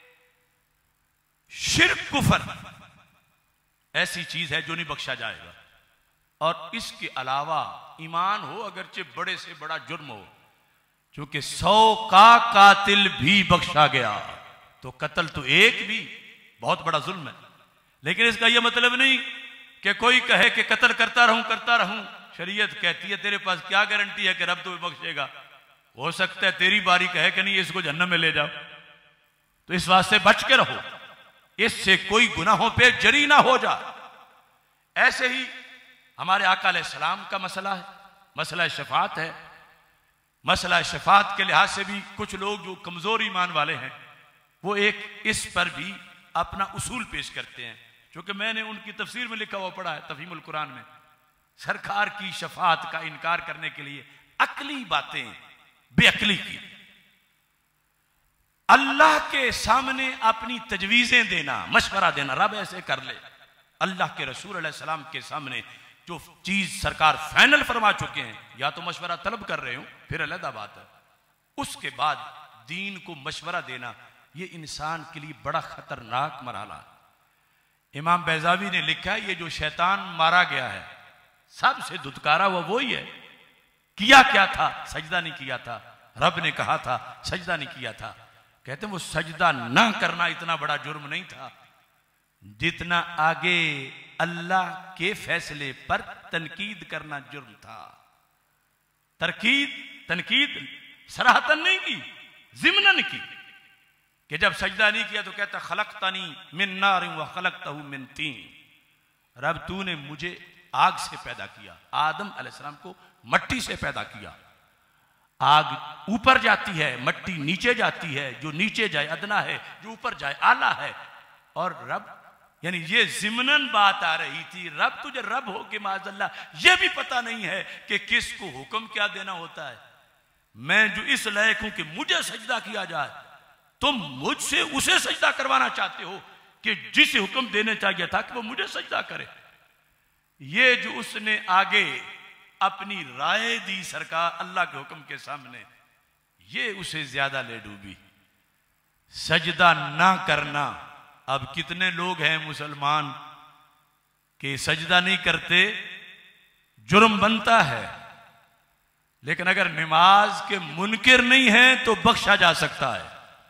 A: शिर्क कुफ्र ऐसी चीज है जो नहीं बख्शा जाएगा, और इसके अलावा ईमान हो अगरचे बड़े से बड़ा जुर्म हो, क्योंकि सौ का कातिल भी बख्शा गया तो कत्ल तो एक भी बहुत बड़ा जुल्म है। लेकिन इसका यह मतलब नहीं कि कोई कहे कि कत्ल करता रहूं करता रहूं। शरीयत कहती है तेरे पास क्या गारंटी है कि रब तुम्हें बख्शेगा? हो सकता है तेरी बारी कहे कि नहीं इसको जहन्नम में ले जाओ, तो इस वास्ते बच के रहो, इससे कोई गुनाहों पे जरी ना हो जा। ऐसे ही हमारे आका अलैहिस्सलाम का मसला है, मसला शफात है। मसला शफात के लिहाज से भी कुछ लोग जो कमजोर ईमान वाले हैं वो एक इस पर भी अपना उसूल पेश करते हैं, क्योंकि मैंने उनकी तफसीर में लिखा हुआ पढ़ा है तफहीमुल कुरान में, सरकार की शफात का इनकार करने के लिए अकली बातें बेअकली की, अल्लाह के सामने अपनी तजवीजें देना, मशवरा देना, रब ऐसे कर ले। अल्लाह के रसूल अलैहि सलाम के सामने जो चीज सरकार फाइनल फरमा चुके हैं, या तो मशवरा तलब कर रहे हो फिर अलग बात है, उसके बाद दीन को मशवरा देना ये इंसान के लिए बड़ा खतरनाक मरहला है। इमाम बैजावी ने लिखा है ये जो शैतान मारा गया है सबसे धुतकारा हुआ वही है। किया क्या था? सजदा नहीं किया था, रब ने कहा था सजदा नहीं किया था। कहते हैं वो सजदा ना करना इतना बड़ा जुर्म नहीं था जितना आगे अल्लाह के फैसले पर तनकीद करना जुर्म था। तरकीद तनकीद सराहतन नहीं की, जिम्नन की, कि जब सजदा नहीं किया तो कहता खलकतनी मिन नार व खलकतहु मिन तीन, रब तूने मुझे आग से पैदा किया, आदम अलैहिस्सलाम को मट्टी से पैदा किया। आग ऊपर जाती है, मट्टी नीचे जाती है, जो नीचे जाए अदना है, जो ऊपर जाए आला है। और रब यानी ये ज़िमनन बात आ रही थी। रब तुझे रब हो के माज़अल्लाह ये भी पता नहीं है कि किसको हुक्म क्या देना होता है। मैं जो इस लायक हूं कि मुझे सजदा किया जाए, तुम मुझसे उसे सजदा करवाना चाहते हो कि जिसे हुक्म देने चाहिए था कि वो मुझे सजदा करे। ये जो उसने आगे अपनी राय दी सरकार अल्लाह के हुक्म के सामने, ये उसे ज्यादा ले डूबी। सजदा ना करना, अब कितने लोग हैं मुसलमान कि सजदा नहीं करते, जुर्म बनता है, लेकिन अगर नमाज के मुनकिर नहीं है तो बख्शा जा सकता है।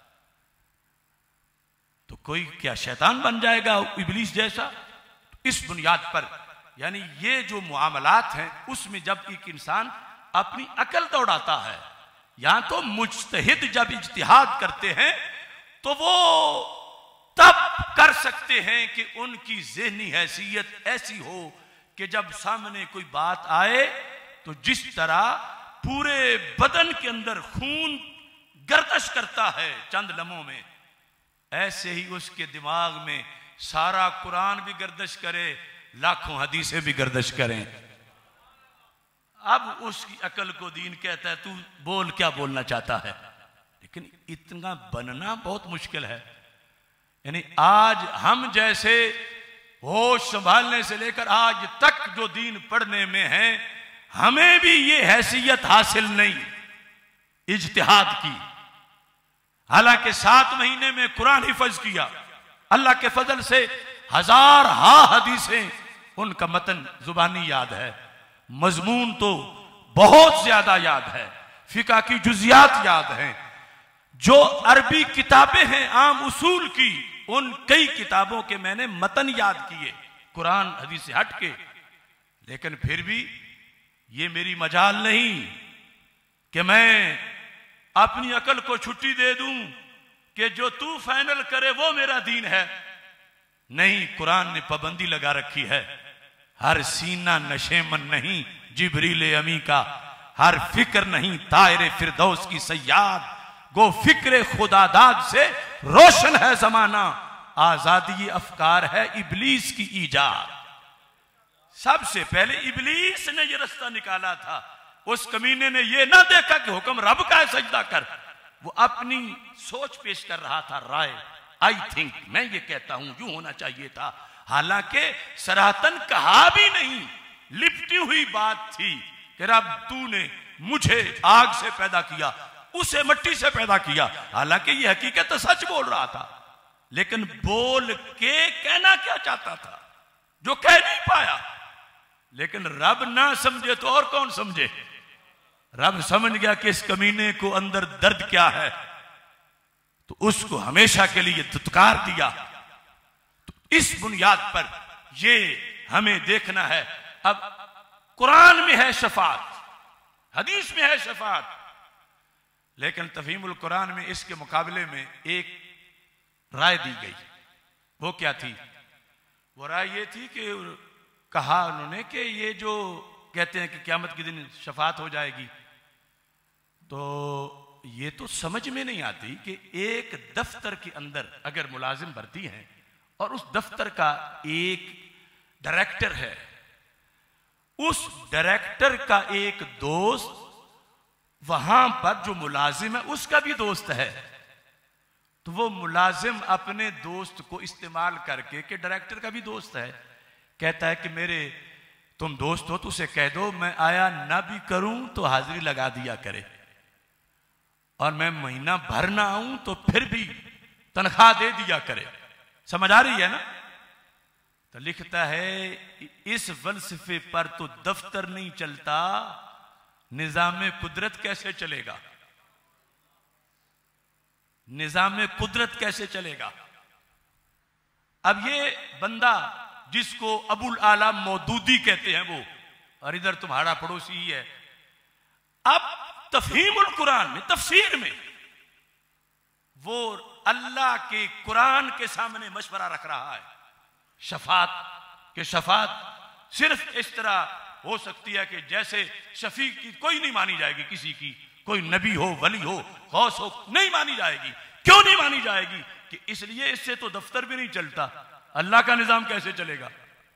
A: तो कोई क्या शैतान बन जाएगा इब्लीस जैसा? इस बुनियाद पर यानी ये जो मुआमलात हैं उसमें जब एक इंसान अपनी अकल दौड़ाता है, या तो मुज्तहिद जब इज्तिहाद करते हैं तो वो तब कर सकते हैं कि उनकी ज़हनी हैसियत ऐसी हो कि जब सामने कोई बात आए तो जिस तरह पूरे बदन के अंदर खून गर्दश करता है चंद लम्हों में, ऐसे ही उसके दिमाग में सारा कुरान भी गर्दश करे, लाखों हदीसें भी गर्दश करें। अब उसकी अकल को दीन कहता है तू बोल क्या बोलना चाहता है, लेकिन इतना बनना बहुत मुश्किल है। यानी आज हम जैसे होश संभालने से लेकर आज तक जो दीन पढ़ने में हैं, हमें भी ये हैसियत हासिल नहीं इज्तिहाद की। हालांकि सात महीने में कुरान हिफज किया, अल्लाह के फजल से हजार हा हदीसें उनका मतन जुबानी याद है, मजमून तो बहुत ज्यादा याद है, फिका की जुजियात याद हैं। जो अरबी किताबें हैं आम उसूल की, उन कई किताबों के मैंने मतन याद किए कुरान हदीस से हट के। लेकिन फिर भी ये मेरी मजाल नहीं कि मैं अपनी अकल को छुट्टी दे दूं कि जो तू फाइनल करे वो मेरा दीन है। नहीं, कुरान ने पाबंदी लगा रखी है। हर सीना नशेमन नहीं जिब्रील अमी का, हर फिक्र नहीं तायरे फिरदौस की सयाद, गो फिक्र खुदादाद से रोशन है जमाना, आजादी अफकार है इबलीस की ईजाद। सबसे पहले इबलीस ने यह रास्ता निकाला था। उस कमीने ने यह ना देखा कि हुक्म रब का है सजदा कर, वो अपनी सोच पेश कर रहा था, राय। आई थिंक, मैं ये कहता हूं यूं होना चाहिए था। हालांकि सराहतन कहा भी नहीं, लिपटी हुई बात थी कि रब तूने मुझे आग से पैदा किया, उसे मिट्टी से पैदा किया। हालांकि ये हकीकत तो सच बोल रहा था, लेकिन बोल के कहना क्या चाहता था जो कह नहीं पाया। लेकिन रब ना समझे तो और कौन समझे? रब समझ गया कि इस कमीने को अंदर दर्द क्या है, तो उसको हमेशा के लिए धुतकार दिया। तो इस बुनियाद पर ये हमें देखना है। अब कुरान में है शफात, हदीस में है शफात, लेकिन तफहीमुल कुरान में इसके मुकाबले में एक राय दी गई। वो क्या थी? वो राय ये थी कि कहा उन्होंने कि ये जो कहते हैं कि क़यामत के दिन शफात हो जाएगी, तो ये तो समझ में नहीं आती कि एक दफ्तर के अंदर अगर मुलाजिम भर्ती हैं और उस दफ्तर का एक डायरेक्टर है, उस डायरेक्टर का एक दोस्त वहां पर जो मुलाजिम है उसका भी दोस्त है, तो वो मुलाजिम अपने दोस्त को इस्तेमाल करके कि डायरेक्टर का भी दोस्त है, कहता है कि मेरे तुम दोस्त हो तो उसे कह दो मैं आया ना भी करूं तो हाजिरी लगा दिया करे, और मैं महीना भर ना आऊं तो फिर भी तनख्वाह दे दिया करे। समझ आ रही है ना? तो लिखता है इस फलसफे पर तो दफ्तर नहीं चलता, निजाम कुदरत कैसे चलेगा? निजाम कुदरत कैसे चलेगा? अब ये बंदा जिसको अबुल आला मौदूदी कहते हैं वो, और इधर तुम्हारा पड़ोसी ही है, अब तफहीमुल कुरान में तफसीर में वो अल्लाह के कुरान के सामने मशवरा रख रहा है शफात के शफात सिर्फ इस तरह हो सकती है कि जैसे शफी की कोई नहीं मानी जाएगी, किसी की कोई नबी हो, वली हो, गौस हो, नहीं मानी जाएगी। क्यों नहीं मानी जाएगी? कि इसलिए इससे तो दफ्तर भी नहीं चलता, अल्लाह का निजाम कैसे चलेगा?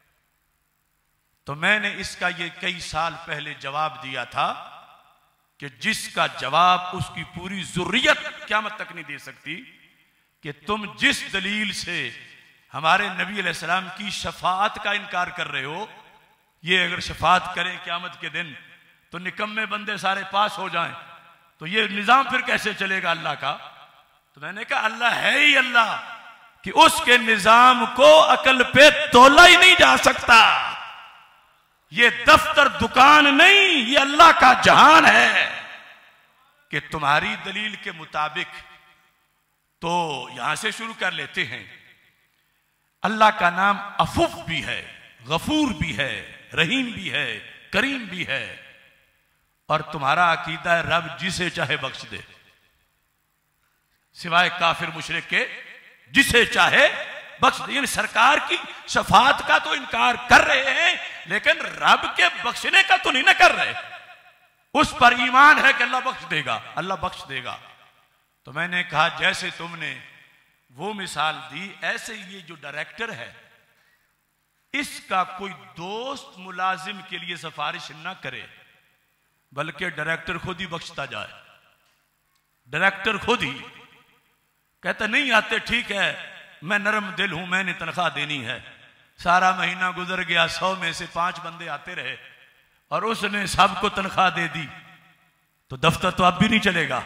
A: तो मैंने इसका ये कई साल पहले जवाब दिया था कि जिसका जवाब उसकी पूरी ज़ुर्रियत क़यामत तक नहीं दे सकती, कि तुम जिस दलील से हमारे नबी अलैहिस्सलाम की शफाअत का इनकार कर रहे हो, ये अगर शफाअत करें क़यामत के दिन तो निकम्मे बंदे सारे पास हो जाएं, तो ये निजाम फिर कैसे चलेगा अल्लाह का? तो मैंने कहा अल्लाह है ही अल्लाह कि उसके निजाम को अकल पे तोला ही नहीं जा सकता। ये दफ्तर दुकान नहीं, ये अल्लाह का जहान है। कि तुम्हारी दलील के मुताबिक तो यहां से शुरू कर लेते हैं। अल्लाह का नाम अफूफ भी है, गफूर भी है, रहीम भी है, करीम भी है, और तुम्हारा अकीदा है रब जिसे चाहे बख्श दे, सिवाय काफिर मुशरिक के, जिसे चाहे बख्श दे। यानी सरकार की शफाअत का तो इनकार कर रहे हैं, लेकिन रब के बख्शने का तो नहीं ना कर रहे। उस पर ईमान है कि अल्लाह बख्श देगा, अल्लाह बख्श देगा। तो मैंने कहा जैसे तुमने वो मिसाल दी, ऐसे ये जो डायरेक्टर है इसका कोई दोस्त मुलाजिम के लिए सिफारिश ना करे, बल्कि डायरेक्टर खुद ही बख्शता जाए। डायरेक्टर खुद ही कहता नहीं आते, ठीक है मैं नरम दिल हूं, मैंने तनख्वाह देनी है। सारा महीना गुजर गया, सौ में से पांच बंदे आते रहे और उसने सबको तनख्वाह दे दी, तो दफ्तर तो अब भी नहीं चलेगा।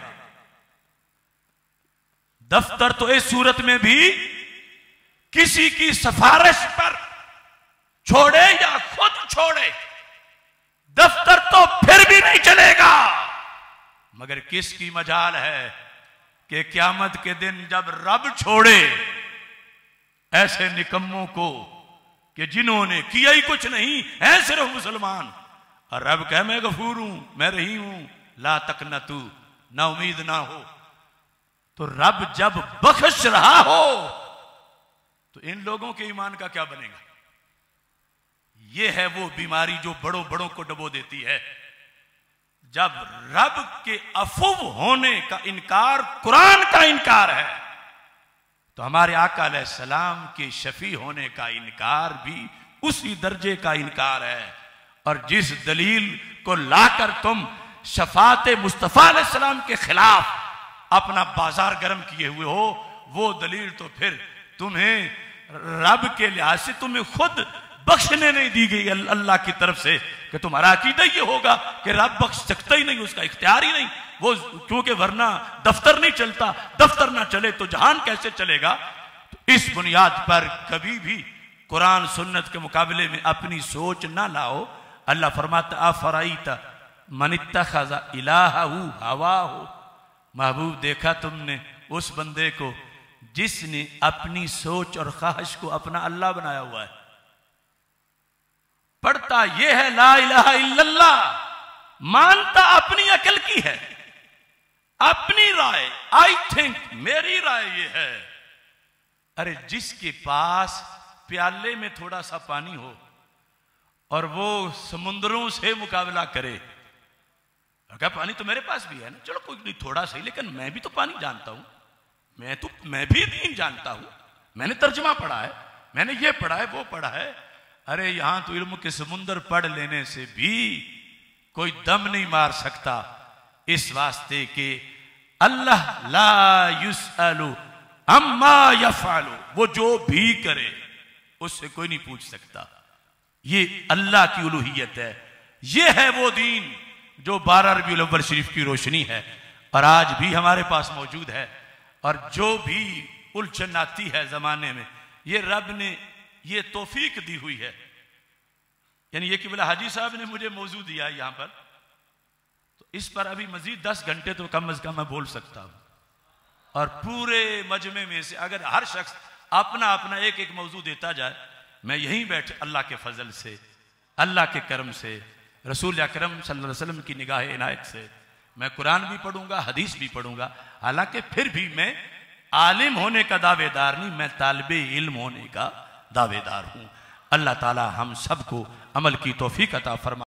A: दफ्तर तो इस सूरत में भी किसी की सिफारिश पर छोड़े या खुद छोड़े, दफ्तर तो फिर भी नहीं चलेगा। मगर किसकी मजाल है कि क़यामत के दिन जब रब छोड़े ऐसे निकम्मों को कि जिन्होंने किया ही कुछ नहीं है, सिर्फ मुसलमान, और रब कहे मैं गफूर हूं, मैं रहीम हूं, ला तकनतू, ना उम्मीद ना हो। तो रब जब बख्श रहा हो तो इन लोगों के ईमान का क्या बनेगा? यह है वो बीमारी जो बड़ों बड़ों को डबो देती है। जब रब के अफू होने का इनकार कुरान का इनकार है, तो हमारे आका अलैहिस्सलाम के शफी होने का इनकार भी उसी दर्जे का इनकार है। और जिस दलील को लाकर तुम शफात मुस्तफा अलैहिस्सलाम के खिलाफ अपना बाजार गर्म किए हुए हो, वो दलील तो फिर तुम्हें रब के लिहाज से तुम्हें खुद बख्शने नहीं दी गई अल्लाह की तरफ से, कि तुम्हारा अकीदा ये होगा कि रब बख्श सकता ही नहीं, उसका इख्तियार ही नहीं वो, क्योंकि वरना दफ्तर नहीं चलता, दफ्तर ना चले तो जहान कैसे चलेगा। तो इस बुनियाद पर कभी भी कुरान सुन्नत के मुकाबले में अपनी सोच ना लाओ। अल्लाह फरमाता अफराईता मन इत्तखज़ इलाहहु हवाहु, महबूब देखा तुमने उस बंदे को जिसने अपनी सोच और ख्वाहिश को अपना अल्लाह बनाया हुआ है। पढ़ता यह है ला इलाहा इल्लल्लाह, मानता अपनी अकल की है, अपनी राय, आई थिंक, मेरी राय ये है। अरे जिसके पास प्याले में थोड़ा सा पानी हो और वो समुद्रों से मुकाबला करे, अगर पानी तो मेरे पास भी है ना, चलो कोई नहीं थोड़ा सही, लेकिन मैं भी तो पानी जानता हूं, मैं तो मैं भी दीन जानता हूं, मैंने तर्जुमा पढ़ा है, मैंने ये पढ़ा है, वो पढ़ा है। अरे यहां तो इल्म के समुंदर पढ़ लेने से भी कोई दम नहीं मार सकता, इस वास्ते के अल्लाह ला युसअलु अम्मा यफअलु, वो जो भी करे उससे कोई नहीं पूछ सकता। ये अल्लाह की उलूहियत है। ये है वो दीन जो बारह रबीउल अव्वल शरीफ की रोशनी है और आज भी हमारे पास मौजूद है। और जो भी उलझन आती है जमाने में, ये रब ने ये तौफीक दी हुई है। यानी ये कि बोला हाजी साहब ने मुझे मौजूद दिया है यहां पर, तो इस पर अभी मजीद दस घंटे तो कम अज कम मैं बोल सकता हूं। और पूरे मजमे में से अगर हर शख्स अपना अपना एक एक मौजू देता जाए, मैं यहीं बैठ अल्लाह के फजल से, अल्लाह के करम से, रसूल अकरम सल्लल्लाहु अलैहि वसल्लम की निगाह इनायत से मैं कुरान भी पढ़ूंगा, हदीस भी पढ़ूंगा। हालांकि फिर भी मैं आलिम होने का दावेदार नहीं, मैं तालिबे इल्म होने का दावेदार हूं। अल्लाह ताला हम सबको अमल की तौफीक अता फरमा।